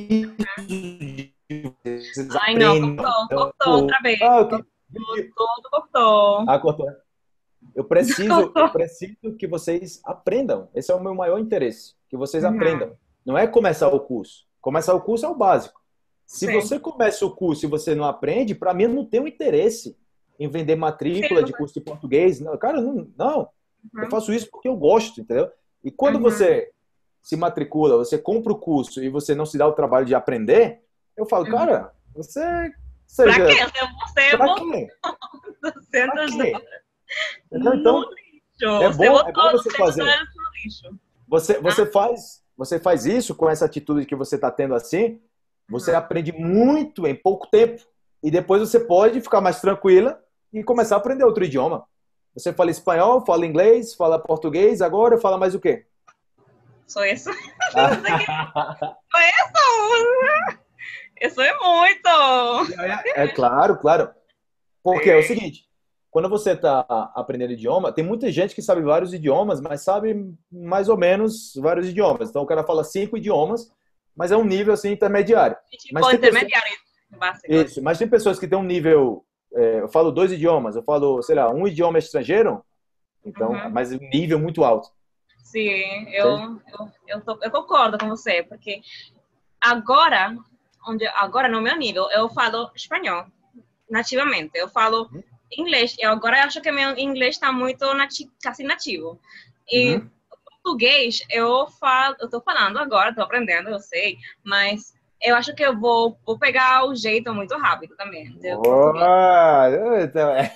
de vocês Ai, não, aprendam. cortou, cortou Eu, outra vez. ah, eu que- Cortou, tudo cortou. ah, cortou. Eu preciso, eu Cortou. preciso que vocês aprendam. Esse é o meu maior interesse, que vocês aprendam. Uhum. Não é começar o curso. Começar o curso é o básico. Se Sim. você começa o curso e você não aprende, para mim eu não tenho interesse em vender matrícula de Sim. curso de português. Não, cara, não, não. Eu Uhum. faço isso porque eu gosto, entendeu? E quando Uhum. você se matricula, você compra o curso e você não se dá o trabalho de aprender, eu falo, Uhum. cara, você Pra seja, quê? Você pra botou quê? duzentos Pra quê? dólares Entendeu? no Então, lixo. é Você bom, é bom botou você duzentos fazer. dólares no lixo. Você, Ah, você faz, você faz isso com essa atitude que você está tendo assim, você uhum. aprende muito em pouco tempo. E depois você pode ficar mais tranquila e começar a aprender outro idioma. Você fala espanhol, fala inglês, fala português, agora fala mais o quê? Só isso. Não sei o que foi isso. Isso é muito. É claro, claro. Porque é o Sim. seguinte, quando você está aprendendo idioma, tem muita gente que sabe vários idiomas, mas sabe mais ou menos vários idiomas. Então o cara fala cinco idiomas, mas é um nível assim intermediário. Mas Tipo, tem pessoas, intermediário básico. isso, mas tem pessoas que têm um nível, é, eu falo dois idiomas, eu falo, sei lá, um idioma estrangeiro, então, Uhum. mas um nível muito alto. Sim, Entende? eu, eu, eu, tô- eu concordo com você, porque agora, onde, agora no meu nível, eu falo espanhol nativamente. Eu falo inglês. Eu agora acho que meu inglês está muito nati quase nativo. E Uhum. português, eu falo, eu tô falando agora, tô aprendendo, eu sei, mas eu acho que eu vou, vou pegar o jeito muito rápido também, do português. Boa! Então, é.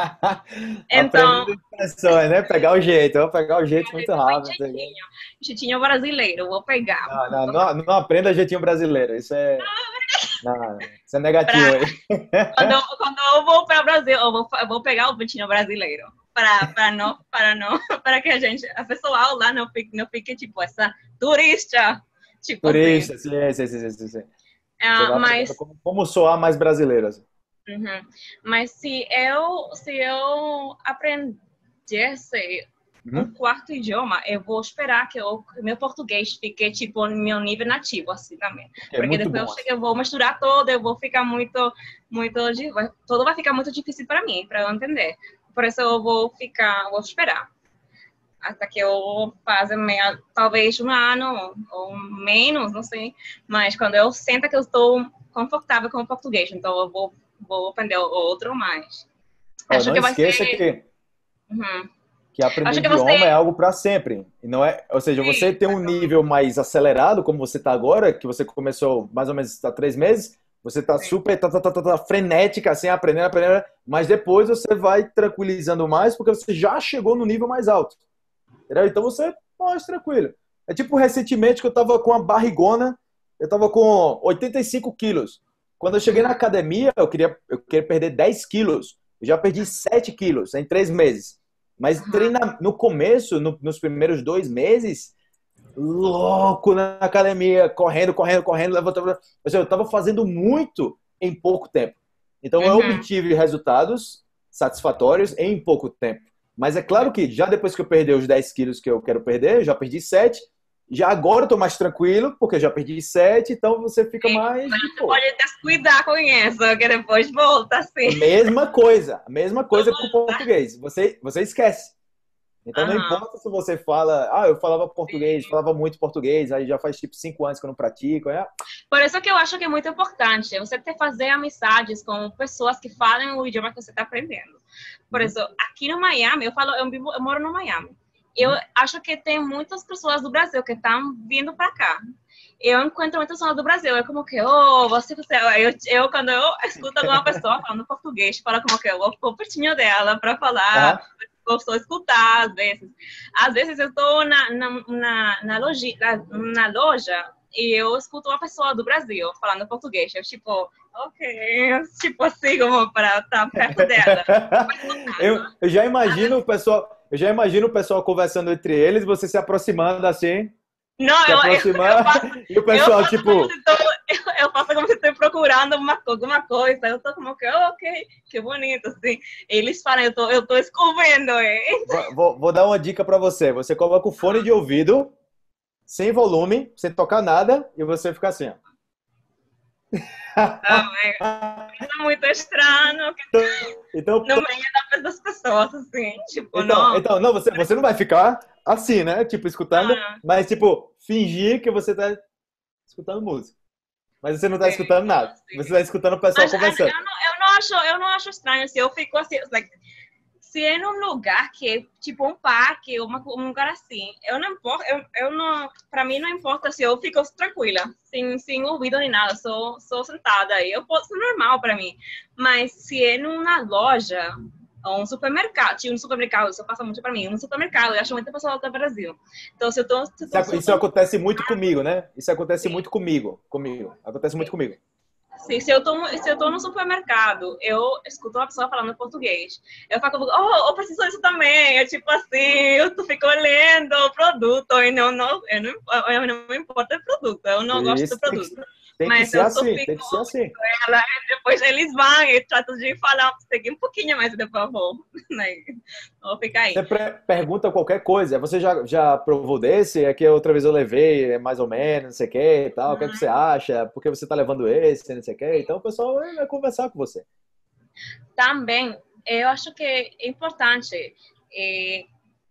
Então, Aprendendo expressões, né? Pegar o jeito, eu vou pegar o jeito muito bem rápido. jeitinho, jeitinho brasileiro, vou pegar. Não, não, não, não aprenda jeitinho brasileiro. Isso é, não, isso é negativo Pra, aí. quando, eu- quando eu vou para o Brasil, eu vou, eu vou pegar o jeitinho brasileiro. Para, para não, para não, para que a gente, a pessoal lá não fique, não fique tipo essa turista, tipo assim. Turista, sim, sim, sim, sim, sim. Você Ah, vai aprendendo mas como, como soar mais brasileiro. Assim. uhum. Mas se eu, se eu aprendesse um Uhum. quarto idioma, eu vou esperar que o meu português fique, tipo, no meu nível nativo, assim, também. Que é Porque muito depois eu, bom. sei Assim. que eu vou misturar todo, eu vou ficar muito, muito, di- vai- tudo vai ficar muito difícil para mim, para eu entender. Por isso eu vou ficar, vou esperar. Até que eu faça meia, talvez um ano ou menos, não sei. Mas quando eu sinto que eu estou confortável com o português, então eu vou, vou aprender outro mais. Ó, Acho não que vai esqueça ser. que, Uhum. que aprender Acho que você. idioma é algo para sempre. E não é, ou seja, você Sim, tem um nível mais acelerado, como você está agora, que você começou mais ou menos há três meses, você está sim. super tá, tá, tá, tá, tá, frenética, assim, aprendendo, aprendendo, mas depois você vai tranquilizando mais, porque você já chegou no nível mais alto. Entendeu? Então você mais tranquilo. É tipo recentemente que eu tava com uma barrigona, eu tava com oitenta e cinco quilos. Quando eu cheguei na Uhum. academia, eu queria, eu queria perder dez quilos. Eu já perdi sete quilos em três meses. Mas Uhum. treina, no começo, no- nos primeiros dois meses, louco na academia, correndo, correndo, correndo, levantando. Ou seja, eu estava fazendo muito em pouco tempo. Então eu Uhum. obtive resultados satisfatórios em pouco tempo. Mas é claro que já depois que eu perdi os dez quilos que eu quero perder, eu já perdi sete. Já agora eu tô mais tranquilo, porque eu já perdi sete, então você fica mais Mas de você boa. pode descuidar com isso, que depois volta, assim. A mesma coisa, a mesma coisa com o português. Você, você esquece. Então não Aham. importa se você fala, ah, eu falava português, falava muito português, aí já faz tipo cinco anos que eu não pratico. É? Por isso que eu acho que é muito importante você ter fazer amizades com pessoas que falam o idioma que você está aprendendo. Por Uhum, isso, aqui no Miami, eu falo, eu, vivo, eu moro no Miami. Eu uhum. acho que tem muitas pessoas do Brasil que estão vindo para cá. Eu encontro muitas pessoas do Brasil, é como que, oh, você, você eu, eu quando eu escuto alguma pessoa falando português, fala como que eu vou pertinho dela para falar, Aham. gosto de escutar às vezes. Às vezes eu estou na, na, na, na, loja, na loja e eu escuto uma pessoa do Brasil falando português. Eu, tipo, ok, tipo assim, como para estar perto dela. Eu, eu já imagino o pessoal, eu já imagino o pessoal conversando entre eles, você se aproximando assim, Não, se eu, eu, eu, aproximando, faço, e o eu pessoal, faço como tipo, se estou eu, eu faço como se estou procurando uma, alguma coisa. Eu estou como que, oh, ok, que bonito, assim. Eles falam, eu estou eu tô descobrindo, hein? vou, vou dar uma dica para você. Você coloca o fone de ouvido, sem volume, sem tocar nada, e você fica assim, ó. Não, é, é muito estranho Então, no meio das pessoas, assim, tipo, então, não. então não, você, você não vai ficar assim, né? Tipo, escutando, Ah, mas, tipo, fingir que você tá escutando música. Mas você não tá sim, escutando nada. sim. Você tá escutando o pessoal Mas ah, conversando. eu não, eu, não acho, eu não acho estranho, assim, eu fico assim, like, se é num lugar que é tipo um parque, uma, um lugar assim, eu não importa, eu, eu não, para mim não importa se eu fico tranquila, sem, sem ouvido nem nada, sou, sou sentada aí, eu posso, normal para mim. Mas se é numa loja, ou um supermercado, tinha um supermercado, isso passa muito para mim, um supermercado, eu acho muita pessoa do Brasil. Então, se eu tô... Se eu tô Isso, isso acontece muito comigo, né? Isso acontece Sim. muito comigo, comigo. Acontece muito comigo. Sim, se eu tô, se eu tô no supermercado, eu escuto uma pessoa falando português. Eu falo, oh, eu preciso disso também. É tipo assim, eu fico olhando o produto e não, não, eu não, eu não me importa o produto, eu não gosto Isso do tem produto. que, tem que Mas ser eu só assim, fico tem que ser assim. com ela, e depois eles vão e tratam de falar, seguir um pouquinho mais, depois eu vou, né? Vou ficar aí. Você pre- pergunta qualquer coisa. Você já, já provou desse? É que outra vez eu levei, é mais ou menos, não sei o que e tal. O que é que você acha? Por que você tá levando esse, não sei o que. Então o pessoal vai vai conversar com você. Também, eu acho que é importante é,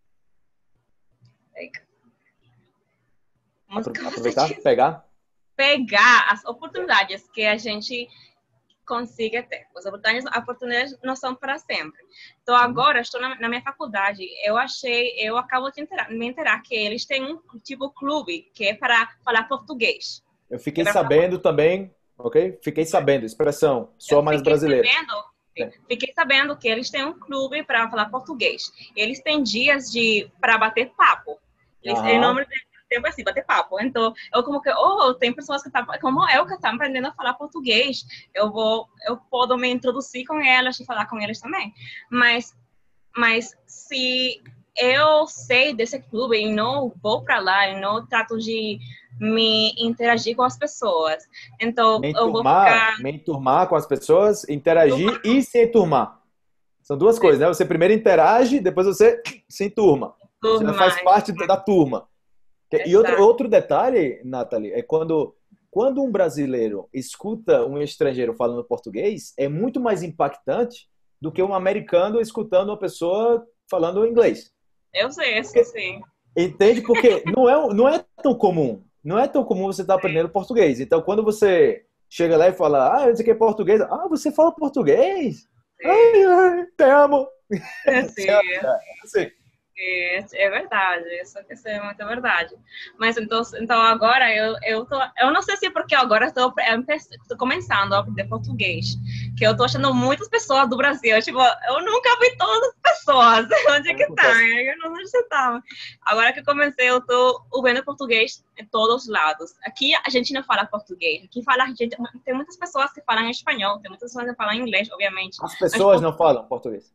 Apro- Aproveitar, pegar. pegar as oportunidades que a gente consiga ter. As oportunidades, as oportunidades não são para sempre. Então, agora, estou na, na minha faculdade, eu achei, eu acabo de enterar, me enterar que eles têm um tipo clube que é para falar português. Eu fiquei É sabendo também, ok? Fiquei sabendo, expressão, sou eu mais fiquei brasileira. sabendo, É. fiquei sabendo que eles têm um clube para falar português. Eles têm dias de para bater papo. Eles, em Aham. nome de tempo assim, bater papo. Então, eu como que, oh, tem pessoas que tá, como eu que estão aprendendo a falar português, eu vou, eu posso me introduzir com elas e falar com eles também. Mas, mas se eu sei desse clube e não vou para lá e não trato de me interagir com as pessoas, então Me eu vou enturmar, ficar me enturmar com as pessoas, interagir e se enturmar. São duas coisas, né? Você primeiro interage, depois você se enturma. Você já faz turma. parte da turma. E outro, Exato. outro detalhe, Nathalie, é quando, quando um brasileiro escuta um estrangeiro falando português, é muito mais impactante do que um americano escutando uma pessoa falando inglês. Eu sei, isso Porque, sim. entende? Porque não é, não é tão comum. Não é tão comum você estar aprendendo português. Então, quando você chega lá e fala, ah, isso aqui é português. Ah, você fala português? Ai, ai, te amo. Sim, Assim, é, é verdade, isso, isso é muito verdade. Mas então, então agora eu, eu tô, eu não sei se é porque agora estou estou começando a aprender português, que eu tô achando muitas pessoas do Brasil, tipo, eu nunca vi todas as pessoas, onde é que tá? Eu não sei onde você tá. Agora que eu comecei, eu tô ouvindo português em todos os lados. Aqui a gente não fala português, aqui fala, gente, tem muitas pessoas que falam espanhol, tem muitas pessoas que falam inglês, obviamente. as pessoas não falam português.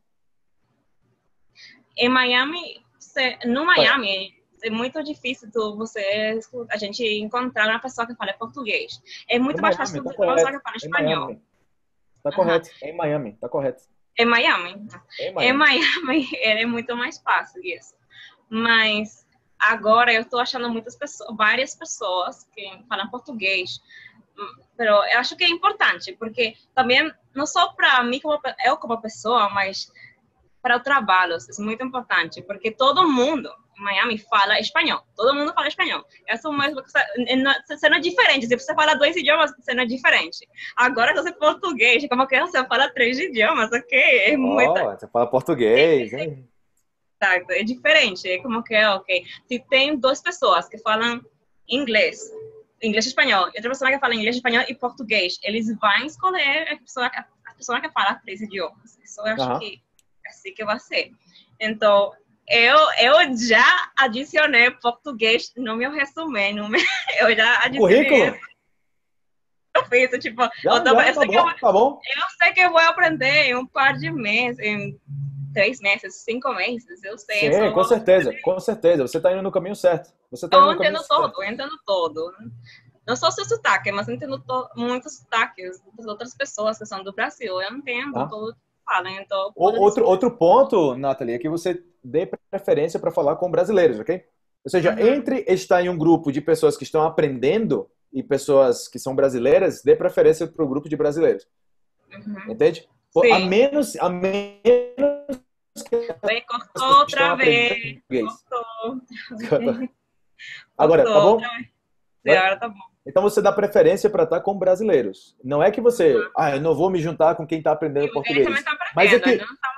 Em Miami, no Miami, é muito difícil tu, você, a gente encontrar uma pessoa que fala português. É muito Em mais Miami, fácil tá do que uma pessoa correto. que fala Em espanhol. Miami. Tá Uhum. correto. Em Miami, tá correto. Em Miami. Em Em Miami. Miami é muito mais fácil isso. Mas agora eu tô achando muitas pessoas, várias pessoas que falam português. Mas eu acho que é importante, porque também, não só para mim, como eu como pessoa, mas para o trabalho, é muito importante, porque todo mundo em Miami fala espanhol, todo mundo fala espanhol. Essa é uma cena diferente, se você fala dois idiomas, cena diferente. Agora, se você fala português, como que você fala três idiomas, ok? É Ó, muito... você fala português, hein? Exato, é diferente, é como que é, ok. Se tem duas pessoas que falam inglês, inglês e espanhol, e outra pessoa que fala inglês, espanhol e português, eles vão escolher a pessoa, a pessoa que fala três idiomas. Isso eu acho Aham. que assim que vai ser. Então, eu, eu já adicionei português no meu resumo, no meu, eu já adicionei. Currículo? Eu fiz, tipo, Já, eu, tô, já, eu, tá sei que eu, bom, tá bom. eu sei que eu vou aprender em um par de meses, em três meses, cinco meses, eu sei. Sim, Só com vou... certeza, com certeza. Você tá indo no caminho certo. Você tá indo Eu no caminho entendo certo. todo, eu entendo todo. Não só seu sotaque, mas eu entendo to, muitos sotaques das outras pessoas que são do Brasil. Eu entendo Tá? tudo que falam, então... O- Outro, outro ponto, Nathalie, é que você dê preferência para falar com brasileiros, ok? Ou seja, Uhum. entre estar em um grupo de pessoas que estão aprendendo e pessoas que são brasileiras, dê preferência para o grupo de brasileiros. Uhum. Entende? Pô, a Sim. menos, a menos que Bem, as cortou pessoas estão outra vez. aprendendo português. Cortou. Agora, tá Cortou bom? outra vez. Sim, Vai? agora tá bom. Então você dá preferência para estar com brasileiros. Não é que você, ah, eu não vou me juntar com quem está aprendendo Ele também português. tá Mas é aprendendo, que ele não tá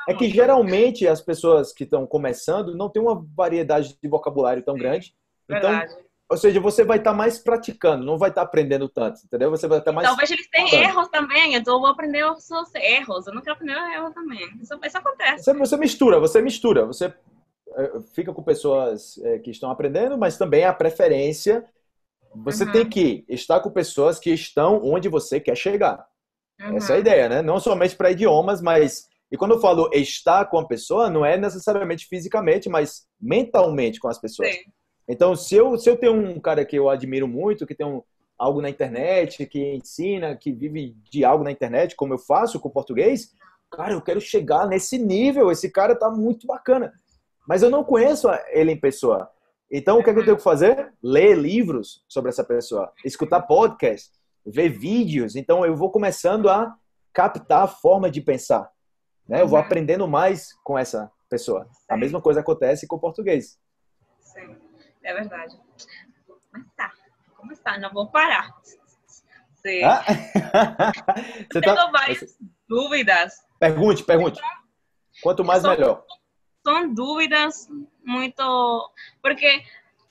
é que geralmente as pessoas que estão começando não têm uma variedade de vocabulário tão Sim, grande. Então, verdade. ou seja, você vai estar mais praticando, não vai estar aprendendo tanto, entendeu? Você vai estar mais Talvez eles tenham falando. erros também, então eu vou aprender os seus erros. Eu não quero aprender erros também. Isso, isso acontece. Você, você mistura, você mistura. Você é, fica com pessoas é, que estão aprendendo, mas também a preferência. Você Uhum, tem que estar com pessoas que estão onde você quer chegar. Essa é a uhum, ideia, né? Não somente para idiomas, mas... E quando eu falo estar com a pessoa, não é necessariamente fisicamente, mas mentalmente com as pessoas. sim. Então, se eu, se eu tenho um cara que eu admiro muito, que tem um, algo na internet, que ensina, que vive de algo na internet, como eu faço com o português, cara, eu quero chegar nesse nível, esse cara tá muito bacana. Mas eu não conheço ele em pessoa. Então, o que é que eu tenho que fazer? Ler livros sobre essa pessoa, escutar podcast, ver vídeos. Então, eu vou começando a captar a forma de pensar, né? Eu vou Uhum, aprendendo mais com essa pessoa. A sim, mesma coisa acontece com o português. sim. É verdade. Mas tá. Como está? Não vou parar. Sim. Ah? Eu Você tá... tenho várias dúvidas. Pergunte, pergunte. Quanto mais, São, melhor. são dúvidas muito... Porque,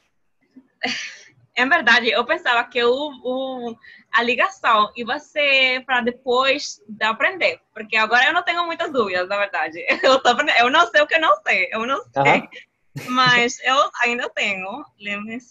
é verdade, eu pensava que o, o, a ligação ia ser para depois de aprender. Porque agora eu não tenho muitas dúvidas, na verdade. Eu, tô, eu não sei o que eu não sei. Eu não sei. Aham. Mas eu ainda tenho. Lembre-se.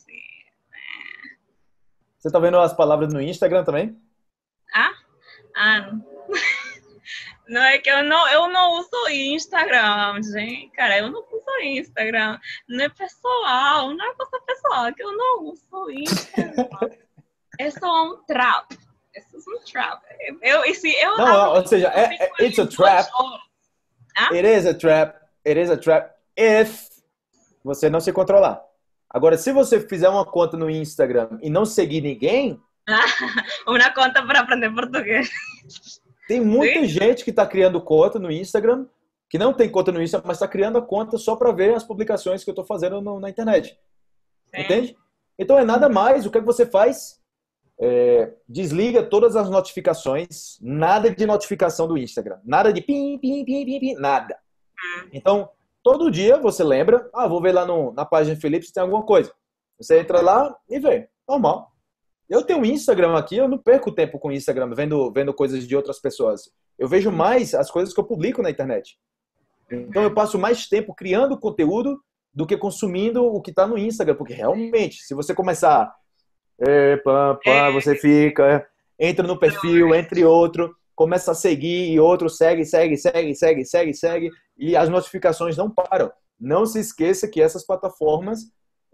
Você tá vendo as palavras no Instagram também? Ah? Ah, não. Não é que eu não, eu não uso Instagram, gente. Cara, eu não uso Instagram. Não é pessoal, não é coisa pessoal, que eu não uso Instagram. É só um trap. É só um trap. Eu, e se eu Não, abro ou seja, eu é, fico é, it's a ali trap. duas horas. Ah? It is a trap. It is a trap if você não se controlar. Agora, se você fizer uma conta no Instagram e não seguir ninguém, Uma conta para aprender português. tem muita Sim? gente que está criando conta no Instagram, que não tem conta no Instagram, mas está criando a conta só para ver as publicações que eu estou fazendo no, na internet. Sim. Entende? Então é nada mais. O que, é que você faz? É, desliga todas as notificações. Nada de notificação do Instagram. Nada de pim, pim, pim, pim, pim. Nada. Então, todo dia você lembra, ah, vou ver lá no, na página de Felipe se tem alguma coisa. Você entra lá e vê. Normal. Eu tenho um Instagram aqui, eu não perco tempo com o Instagram vendo, vendo coisas de outras pessoas. Eu vejo mais as coisas que eu publico na internet. Então eu passo mais tempo criando conteúdo do que consumindo o que está no Instagram. Porque realmente, se você começar, é, pá, pá, você fica, entra no perfil, entre outro, começa a seguir e outro segue, segue, segue, segue, segue, segue, e as notificações não param. Não se esqueça que essas plataformas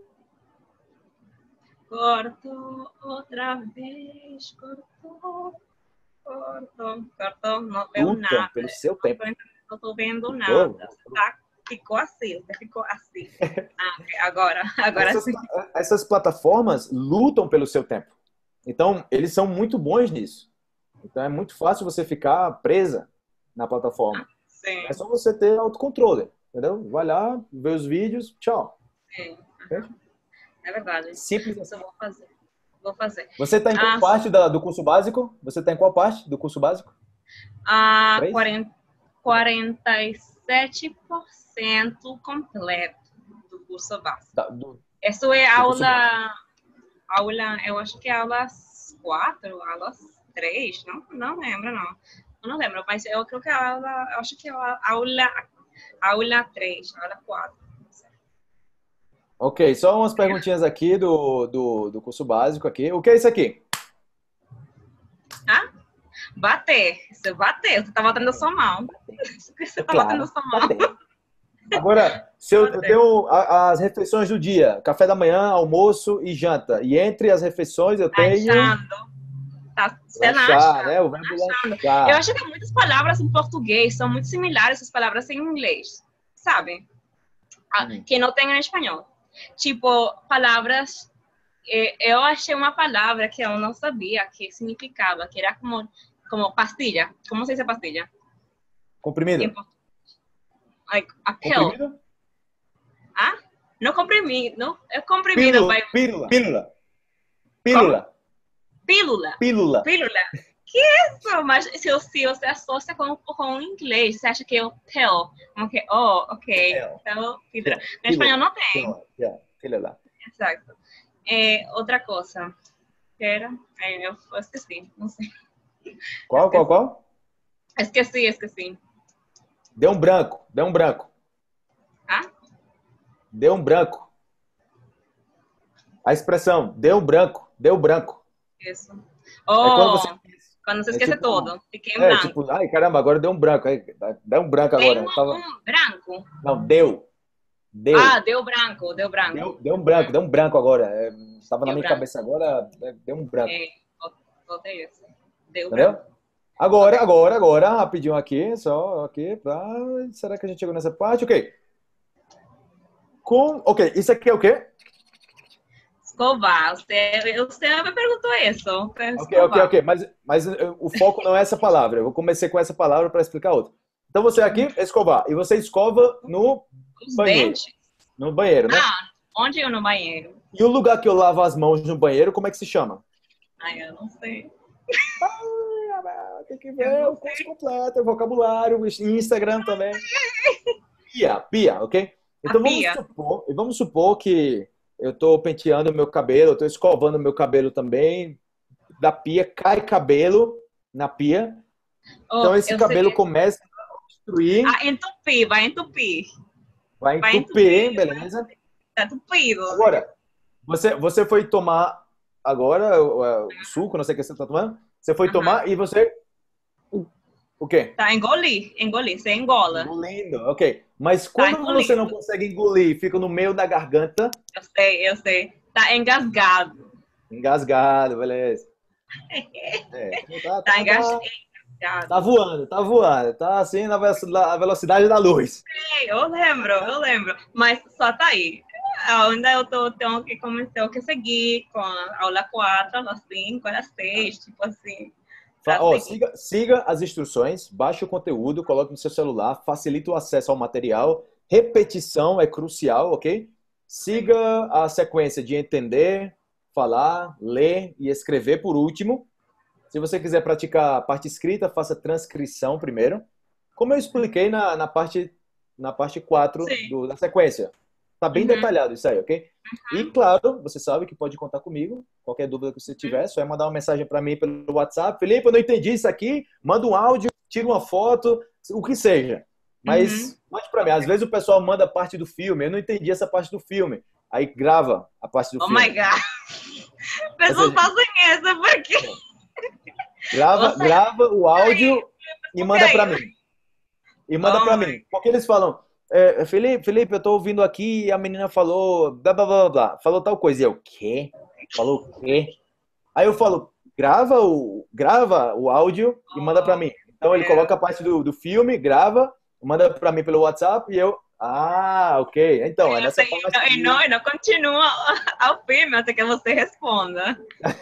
Cortou outra vez, cortou, cortou, cortou, não deu lutam nada. pelo seu tempo. Não estou vendo Oh, nada. Tá? Ficou assim, você ficou assim. Ah, agora, agora essas, sim. essas plataformas lutam pelo seu tempo. Então, eles são muito bons nisso. Então, é muito fácil você ficar presa na plataforma. Sim, É só você ter autocontrole, entendeu? Vai lá, vê os vídeos, tchau. sim. Entende? É verdade. Simples Isso assim. eu vou fazer. Vou fazer. Você está em qual Ah, parte da, do curso básico? Você está em qual parte do curso básico? Ah, Três? quarenta, quarenta e sete por cento completo do curso básico. Da- do, Isso é do curso básico. aula, aula, eu acho que é aula quatro, aula três, não, não lembro, não. Eu não lembro, mas eu creo que é aula, eu acho que é aula, aula três, aula quatro. Ok, só umas perguntinhas aqui do, do, do curso básico aqui. O que é isso aqui? Ah? Bater. Você bater. Você tá batendo a sua mão. Você tá Claro, batendo a sua mão. bater. Agora, se eu, eu tenho a- as refeições do dia, café da manhã, almoço e janta. E entre as refeições eu tenho Lanchando. Tá, você lanchar, lancha. né? O verbo Lanchando. lanchar. Eu acho que muitas palavras em português são muito similares às palavras em inglês. Sabe? Ah, Hum. que não tem em espanhol. Tipo, palavras... eh, Eu achei uma palavra que eu não sabia que significava, que era como, como pastilha. Como se diz pastilha? Comprimido. Em português. Like, a pill. Comprimido? Ah? Não comprimido. Não, é comprimido. Pílula. Vai. Pílula. Pílula. Pílula. Pílula. Pílula. Pílula. isso? Mas se, eu- se você associa com, com o inglês, você acha que é o tell? Como que, oh, ok. Tell. Então, Tell. no espanhol não tem. Tell. Yeah, tell lá. Exato. É, outra coisa. Que era? É, eu esqueci, não sei. Qual, qual, qual? Esqueci, esqueci. Deu um branco, deu um branco. Ah? Deu um branco. A expressão deu um branco, deu branco. Isso. É quando você, Oh, quando você é esquece tipo, tudo. Fiquei em é branco. tipo, ai caramba, agora deu um branco. Aí, deu um branco Tem agora. um, Eu tava, um branco. não, deu. Ah, Deu. deu branco, deu branco. Deu, deu um branco, deu um branco agora. É, estava na Deu minha branco. cabeça agora, é, deu um branco. É, botei isso. Deu Entendeu? branco. Agora, Ok. agora, agora, rapidinho aqui, só aqui. Pra... Será que a gente chegou nessa parte? Ok. Com... Ok, isso aqui é o quê? Escovar. Você, você me perguntou isso. Ok, ok, ok. Mas, mas uh, o foco não é essa palavra. Eu vou começar com essa palavra para explicar outra. Então você aqui, escovar. E você escova no Os banheiro. dentes. No banheiro, né? Ah, onde eu no banheiro? E o lugar que eu lavo as mãos no banheiro, como é que se chama? Ai, eu não sei. Ah, tem que ver o curso completo, vocabulário, Instagram também. Pia, pia, ok? Então A vamos pia. supor, vamos supor que eu estou penteando o meu cabelo, eu estou escovando o meu cabelo também, da pia, cai cabelo na pia. Então Oh, esse eu sei. cabelo começa a destruir, Ah, entupir, vai entupir. vai Vai entupir, entupir. beleza? Tá entupido. Agora, você, você foi tomar agora o, o suco, não sei o que você está tomando, você foi Aham. tomar e você... O quê? Tá, engolir, engolir, você engola. Engolindo, ok. Mas Tá quando você não engolindo. consegue engolir, fica no meio da garganta, Eu sei, eu sei. Tá engasgado. engasgado, beleza. É, tá, Tá tá, engas- tá, engasgado. tá voando, tá voando, tá assim na ve- na velocidade da luz. Ei, eu lembro, eu lembro. Mas só tá aí. Ainda eu tô, tenho que começar, tenho que seguir com a aula quatro, aula cinco, aula seis, tipo assim. Fa- Pra Ó, seguir. siga, siga as instruções, baixe o conteúdo, coloque no seu celular, facilita o acesso ao material. Repetição é crucial, ok? Siga a sequência de entender, falar, ler e escrever por último. Se você quiser praticar a parte escrita, faça transcrição primeiro. Como eu expliquei na, na parte, na parte quatro Sim. do, da sequência. Tá bem Uhum. detalhado isso aí, ok? E claro, você sabe que pode contar comigo. Qualquer dúvida que você tiver, só é mandar uma mensagem para mim pelo WhatsApp. Felipe, eu não entendi isso aqui. Manda um áudio, tira uma foto, o que seja. Mas Uhum. mande para mim. Às vezes o pessoal manda parte do filme. Eu não entendi essa parte do filme. Aí grava a parte do Oh filme. my God. Pessoas seja- fazem isso, porque... Grava, Nossa, grava o áudio e manda para mim. E manda Oh para my- mim. Porque eles falam, é, Felipe, Felipe, eu tô ouvindo aqui e a menina falou, blá, blá, blá, blá, falou tal coisa. E eu, quê? Falou o quê? Aí eu falo, grava o, grava o áudio e manda para mim. Então ele É. coloca a parte do, do filme, grava, manda para mim pelo WhatsApp e eu, ah, ok. Então, é Eu nessa sei, parte. e que- não, e não continua ao filme até que você responda.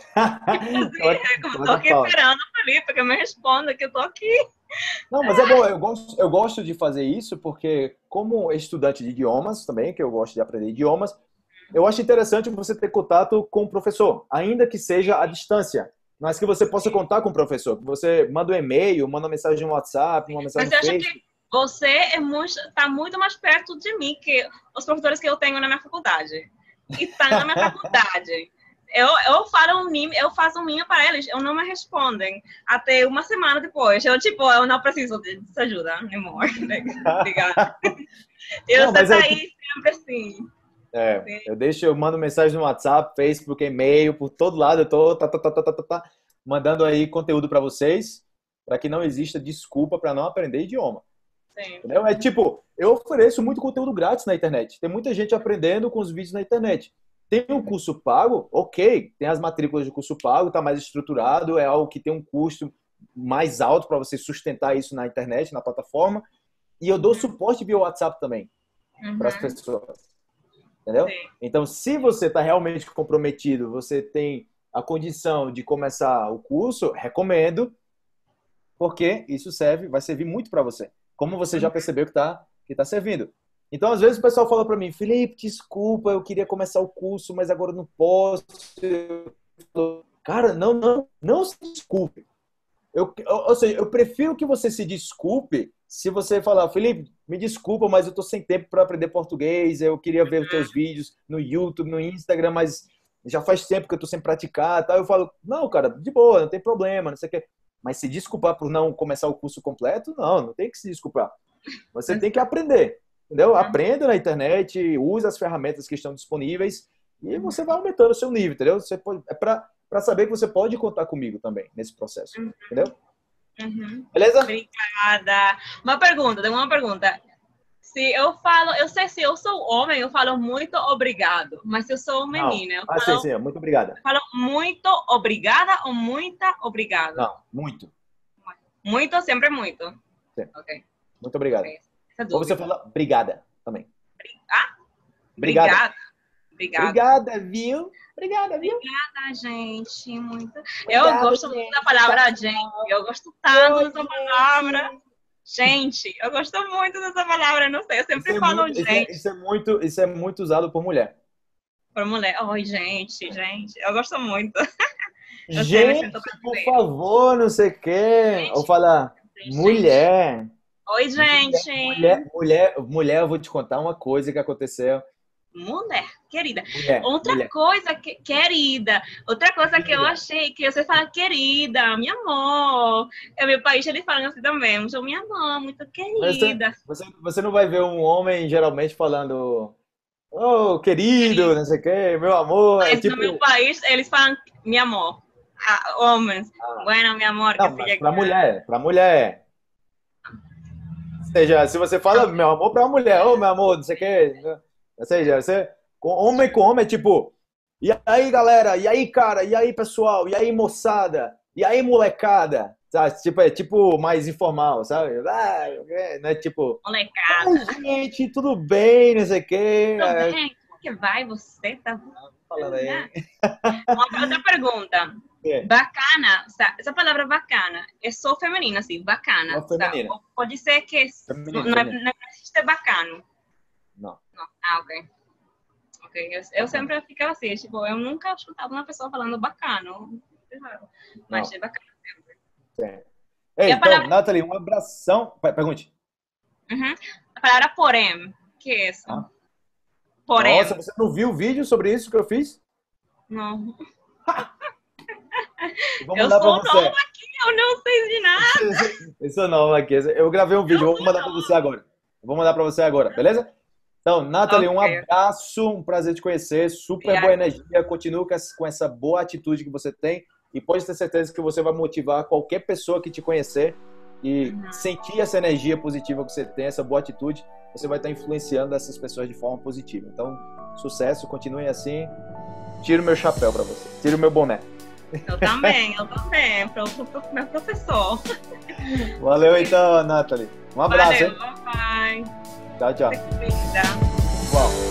Eu tô aqui Pausa. esperando o Felipe que me responda, que eu tô aqui. Não, mas é bom, eu gosto, eu gosto de fazer isso porque, como estudante de idiomas também, que eu gosto de aprender idiomas, eu acho interessante você ter contato com o professor, ainda que seja à distância, mas que você possa contar com o professor, que você manda um e-mail, manda uma mensagem no WhatsApp, uma mensagem Mas no você acha Facebook. que você é muito, tá muito mais perto de mim que os professores que eu tenho na minha faculdade. E tá na minha faculdade. Eu, eu, falo um mime, eu faço um mimo para eles, eu não me respondem. Até uma semana depois. Eu, tipo, eu não preciso de, de sua ajuda, amor. Obrigada. Eu Não, mas tô é aí sempre assim. É, eu deixo, eu mando mensagem no WhatsApp, Facebook, e-mail, por todo lado, eu tô tá, tá, tá, tá, tá, tá, tá, mandando aí conteúdo para vocês, para que não exista desculpa para não aprender idioma. Sim. Entendeu? É tipo, eu ofereço muito conteúdo grátis na internet. Tem muita gente aprendendo com os vídeos na internet. Tem um curso pago, ok, tem as matrículas de curso pago, está mais estruturado, é algo que tem um custo mais alto para você sustentar isso na internet, na plataforma. E eu dou suporte via WhatsApp também Uhum. para as pessoas. Entendeu? Sim. Então, se você está realmente comprometido, você tem a condição de começar o curso, recomendo, porque isso serve, vai servir muito para você. Como você já percebeu que está que tá servindo. Então, às vezes o pessoal fala para mim, Felipe, desculpa, eu queria começar o curso, mas agora eu não posso. Eu falo, cara, não, não, não se desculpe. Eu, ou ou seja, eu prefiro que você se desculpe se você falar, Felipe, me desculpa, mas eu tô sem tempo para aprender português, eu queria ver os teus vídeos no YouTube, no Instagram, mas já faz tempo que eu tô sem praticar, tal. Eu falo, não, cara, de boa, não tem problema, não sei o quê. Mas se desculpar por não começar o curso completo, não, não tem que se desculpar. Você tem que aprender, entendeu? Aprenda na internet, use as ferramentas que estão disponíveis e você vai aumentando o seu nível, entendeu? Você pode, é para para saber que você pode contar comigo também nesse processo, entendeu? Uhum. Beleza? Obrigada. Uma pergunta, tem uma pergunta. Se eu falo, eu sei se eu sou homem, eu falo muito obrigado, mas se eu sou menina, eu ah, falo, sim, sim, muito obrigada. eu falo muito obrigada ou muita obrigada? Não, muito. Muito, sempre muito. Sim. Ok. Muito obrigado. Okay. Ou você fala obrigada também. Ah? Obrigada. Obrigada. Obrigada. Obrigada, viu? Obrigada, viu? Obrigada, gente. Muito. Obrigada, eu gosto gente. muito da palavra gente. Eu gosto tanto dessa palavra. Gente, eu gosto muito dessa palavra. Não sei, eu sempre isso falo é muito, gente. Isso é, isso, é muito, isso é muito usado por mulher. Por mulher. Oi, gente, gente. Eu gosto muito. Eu gente, por favor, não sei o quê. Ou falar mulher. Oi, gente. Mulher, mulher, mulher, eu vou te contar uma coisa que aconteceu. Mulher, querida. Mulher, outra mulher. coisa, que, querida. Outra coisa querida. Que eu achei, que você fala, querida, meu amor. É meu país, eles falam assim também. Muito, minha amor, muito querida. Você, você, você não vai ver um homem geralmente falando, oh, querido, querido. Não sei o quê, meu amor. Mas é tipo... no meu país, eles falam, meu amor. Ah, homens. Ah. Bueno, meu amor. Não, mas pra mulher, pra mulher. Ou seja, se você fala, meu amor, pra uma mulher, ô, oh, meu amor, não sei o quê. Ou seja, você, homem com homem é tipo, e aí, galera, e aí, cara, e aí, pessoal, e aí, moçada, e aí, molecada, sabe? Tipo, é tipo mais informal, sabe? Ah, não é tipo, molecada. Gente, tudo bem, não sei o quê. Tudo bem? Como que vai você? Tá falando aí. Uma outra pergunta. É. Bacana, essa palavra bacana é só feminina, assim, bacana. Feminina. Pode ser que feminina, não, feminina. não existe bacano. Não. não. Ah, ok. Ok, eu, eu sempre ficava assim, tipo, eu nunca escutava uma pessoa falando bacano. Mas não. É bacana sempre. Sim. Ei, então, palavra... Nathalie, um abração. Pergunte. Uhum. A palavra porém, que é isso? Ah. Porém. Nossa, você não viu o vídeo sobre isso que eu fiz? Não. Vou eu mandar sou pra você. nova aqui, eu não sei de nada. Eu sou nova aqui. Eu gravei um vídeo, eu vou mandar para você agora. Vou mandar para você agora, beleza? Então, Nathalie, okay. um abraço, um prazer te conhecer, super yeah. boa energia, continue com essa boa atitude que você tem e pode ter certeza que você vai motivar qualquer pessoa que te conhecer e uhum. sentir essa energia positiva que você tem, essa boa atitude, você vai estar influenciando essas pessoas de forma positiva. Então, sucesso, continue assim, tiro o meu chapéu para você, tiro o meu boné. Eu também, eu também, para o meu professor. Valeu então, Nathalie. Um abraço, Valeu, hein? bye bye. Tchau, tchau. Obrigada. Uau.